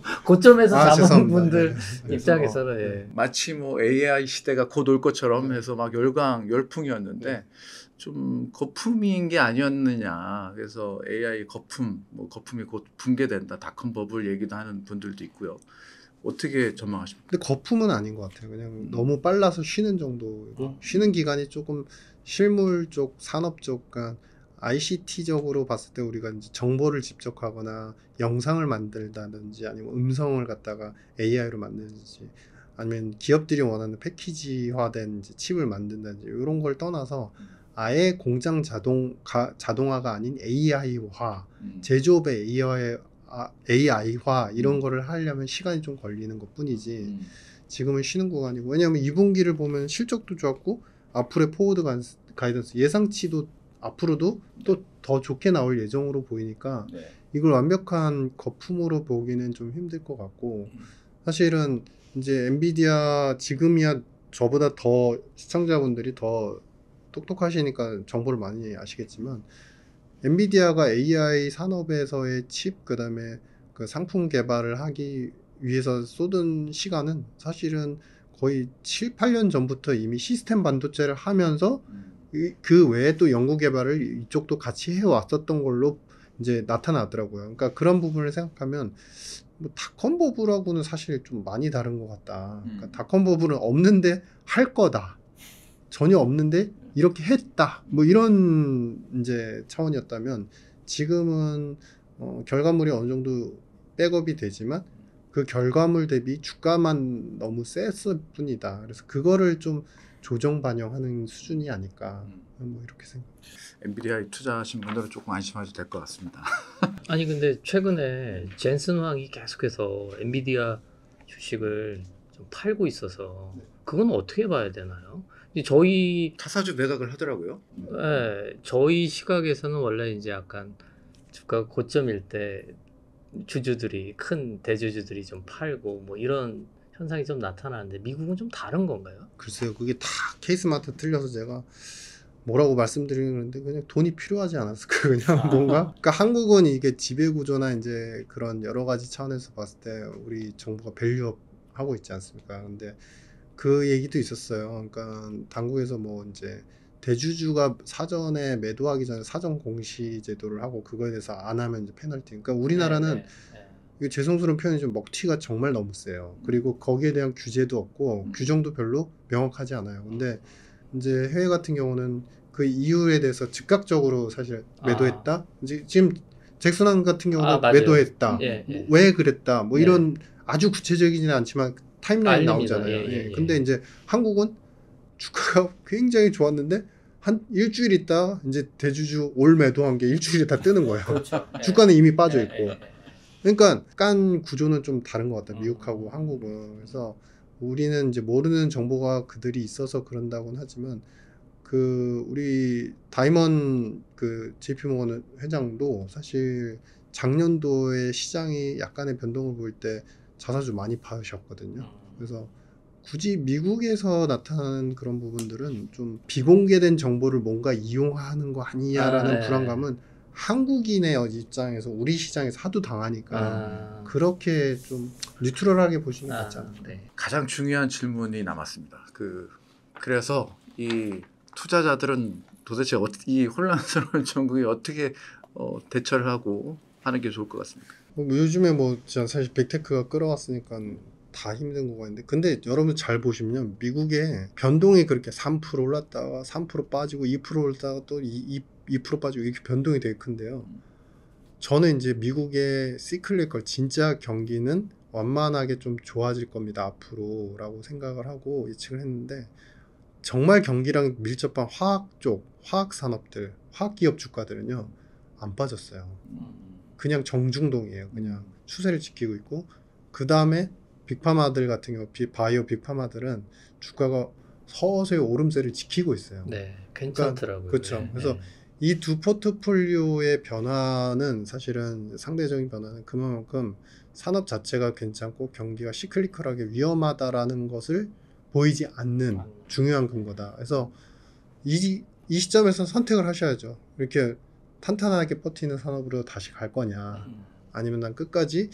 고점에서 아, 잡은 죄송합니다. 분들 네. 입장에서는 예. 마치 뭐 에이아이 시대가 곧 올 것처럼 네. 해서 막 열광 열풍이었는데 네. 좀 거품인 게 아니었느냐. 그래서 에이아이 거품, 뭐 거품이 곧 붕괴된다. 닷컴 버블 얘기도 하는 분들도 있고요. 어떻게 전망하십니까? 근데 거품은 아닌 것 같아요. 그냥 음. 너무 빨라서 쉬는 정도이고 음. 쉬는 기간이 조금 실물 쪽, 산업 쪽, 그러니까 아이씨티적으로 봤을 때 우리가 이제 정보를 집적하거나 영상을 만들다든지 아니면 음성을 갖다가 에이아이로 만드는지 아니면 기업들이 원하는 패키지화된 이제 칩을 만든다든지 이런 걸 떠나서 아예 공장 자동 가, 자동화가 아닌 에이아이화 음. 제조업의 에이아이 아, 에이아이화 이런 음. 거를 하려면 시간이 좀 걸리는 것 뿐이지 음. 지금은 쉬는 구간이고 왜냐하면 이 분기를 보면 실적도 좋았고 앞으로의 포워드 가이던스, 가이던스 예상치도 앞으로도 또 더 좋게 나올 예정으로 보이니까 네. 이걸 완벽한 거품으로 보기는 좀 힘들 것 같고 음. 사실은 이제 엔비디아 지금이야 저보다 더 시청자분들이 더 똑똑하시니까 정보를 많이 아시겠지만 엔비디아가 에이아이 산업에서의 칩 그다음에 그 상품 개발을 하기 위해서 쏟은 시간은 사실은 거의 칠, 팔 년 전부터 이미 시스템 반도체를 하면서 음. 이- 그 외에 또 연구 개발을 이쪽도 같이 해왔었던 걸로 이제 나타나더라고요. 그러니까 그런 부분을 생각하면 뭐 닷컴 버블하고는 사실 좀 많이 다른 것 같다. 그러니까 음. 닷컴 버블은 없는데 할 거다. 전혀 없는데 이렇게 했다. 뭐 이런 이제 차원이었다면 지금은 어, 결과물이 어느 정도 백업이 되지만 그 결과물 대비 주가만 너무 셌을 뿐이다. 그래서 그거를 좀 조정 반영하는 수준이 아닐까. 음. 뭐 이렇게 생각. 엔비디아에 투자하신 분들은 조금 안심하셔도 될 것 같습니다. 아니 근데 최근에 젠슨 황이 계속해서 엔비디아 주식을 좀 팔고 있어서 그건 어떻게 봐야 되나요? 이제 저희 타사주 매각을 하더라고요. 예, 저희 시각에서는 원래 이제 약간 주가 고점일 때 주주들이 큰 대주주들이 좀 팔고 뭐 이런 현상이 좀 나타나는데 미국은 좀 다른 건가요? 글쎄요, 그게 다 케이스마다 틀려서 제가 뭐라고 말씀드리는데 그냥 돈이 필요하지 않았을까 그냥 뭔가. 그러니까 한국은 이게 지배 구조나 이제 그런 여러 가지 차원에서 봤을 때 우리 정부가 밸류업 하고 있지 않습니까? 근데 그 얘기도 있었어요. 그러니까 당국에서 뭐 이제 대주주가 사전에 매도하기 전에 사전 공시 제도를 하고 그거에 대해서 안 하면 이제 페널티. 그러니까 우리나라는 네, 네, 네. 이거 죄송스러운 표현이 좀 먹튀가 정말 너무 세요. 그리고 거기에 대한 규제도 없고 음. 규정도 별로 명확하지 않아요. 근데 이제 해외 같은 경우는 그 이유에 대해서 즉각적으로 사실 매도했다. 이제 지금 잭슨왕 같은 경우도 아, 맞아요. 매도했다. 예, 뭐 예. 왜 그랬다. 뭐 네. 이런 아주 구체적이지는 않지만 타임라인 알립니다. 나오잖아요. 예, 예, 예. 예. 근데 이제 한국은 주가가 굉장히 좋았는데 한 일주일 있다 이제 대주주 올 매도한 게 일주일에 다 뜨는 거예요. 그렇죠. 주가는 이미 빠져 예, 있고. 예, 예. 그러니까 깐 구조는 좀 다른 것 같다. 음. 미국하고 한국은. 그래서 우리는 이제 모르는 정보가 그들이 있어서 그런다고는 하지만 그 우리 다이먼 그 제이피모건 회장도 사실 작년도에 시장이 약간의 변동을 보일 때 자사주 많이 파셨거든요. 그래서 굳이 미국에서 나타나는 그런 부분들은 좀 비공개된 정보를 뭔가 이용하는 거 아니냐라는 아, 네. 불안감은 한국인의 입장에서 우리 시장에서 하도 당하니까 아, 그렇게 좀 뉴트럴하게 보시는 게 아, 낫지 않을까. 네. 가장 중요한 질문이 남았습니다. 그 그래서 이 투자자들은 도대체 어, 이 혼란스러운 전국에 어떻게 어, 대처를 하고 하는 게 좋을 것 같습니까? 뭐 요즘에 뭐 진짜 사실 빅테크가 끌어왔으니까 다 힘든 거가 있는데, 근데 여러분 잘 보시면 미국의 변동이 그렇게 삼 퍼센트 올랐다가 삼 퍼센트 빠지고 이 퍼센트 올랐다가 또 이 퍼센트 빠지고 이렇게 변동이 되게 큰데요. 저는 이제 미국의 시클리컬 진짜 경기는 완만하게 좀 좋아질 겁니다 앞으로라고 생각을 하고 예측을 했는데, 정말 경기랑 밀접한 화학 쪽 화학 산업들 화학 기업 주가들은요 안 빠졌어요. 그냥 정중동이에요. 그냥 추세를 지키고 있고, 그 다음에 빅파마들 같은 경우 비, 바이오 빅파마들은 주가가 서서히 오름세를 지키고 있어요. 네, 괜찮더라고요. 그렇죠. 네, 그래서 네. 이 두 포트폴리오의 변화는 사실은 상대적인 변화는 그만큼 산업 자체가 괜찮고 경기가 시클리컬하게 위험하다라는 것을 보이지 않는 중요한 근거다. 그래서 이, 이 시점에서 선택을 하셔야죠. 이렇게 탄탄하게 버티는 산업으로 다시 갈 거냐, 아니면 난 끝까지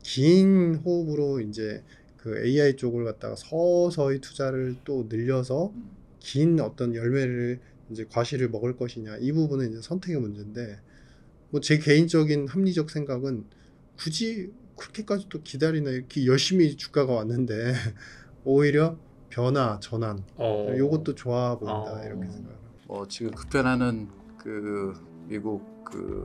긴 호흡으로 이제 그 에이아이 쪽을 갖다가 서서히 투자를 또 늘려서 긴 어떤 열매를 이제 과실을 먹을 것이냐, 이 부분은 이제 선택의 문제인데, 뭐 제 개인적인 합리적 생각은 굳이 그렇게까지 또 기다리나, 이렇게 열심히 주가가 왔는데 오히려 변화 전환 어, 요것도 좋아 보인다 어. 이렇게 생각을. 뭐 지금 급변하는 그 미국 그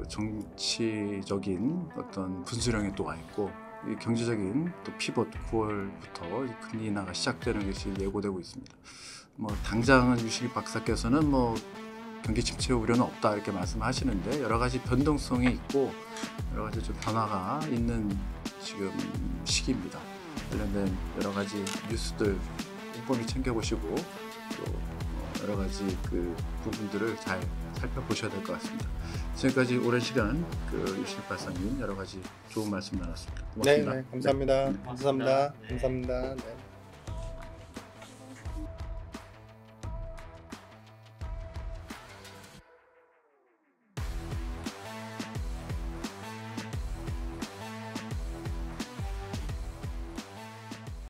정치적인 어떤 분수령이 또 와 있고, 이 경제적인 또 피벗 구월부터 이 금리 인하가 시작되는 것이 예고되고 있습니다. 뭐 당장은 유시기 박사께서는 뭐 경기 침체 우려는 없다 이렇게 말씀하시는데, 여러 가지 변동성이 있고 여러 가지 좀 변화가 있는 지금 시기입니다. 관련된 여러 가지 뉴스들 꼼꼼히 챙겨보시고 또 여러 가지 그 부분들을 잘 살펴보셔야 될 것 같습니다. 지금까지 오랜 시간 그 유시기 박사님 여러 가지 좋은 말씀 나눴습니다. 고맙습니다. 네, 네 감사합니다. 네. 감사합니다. 네. 감사합니다. 네.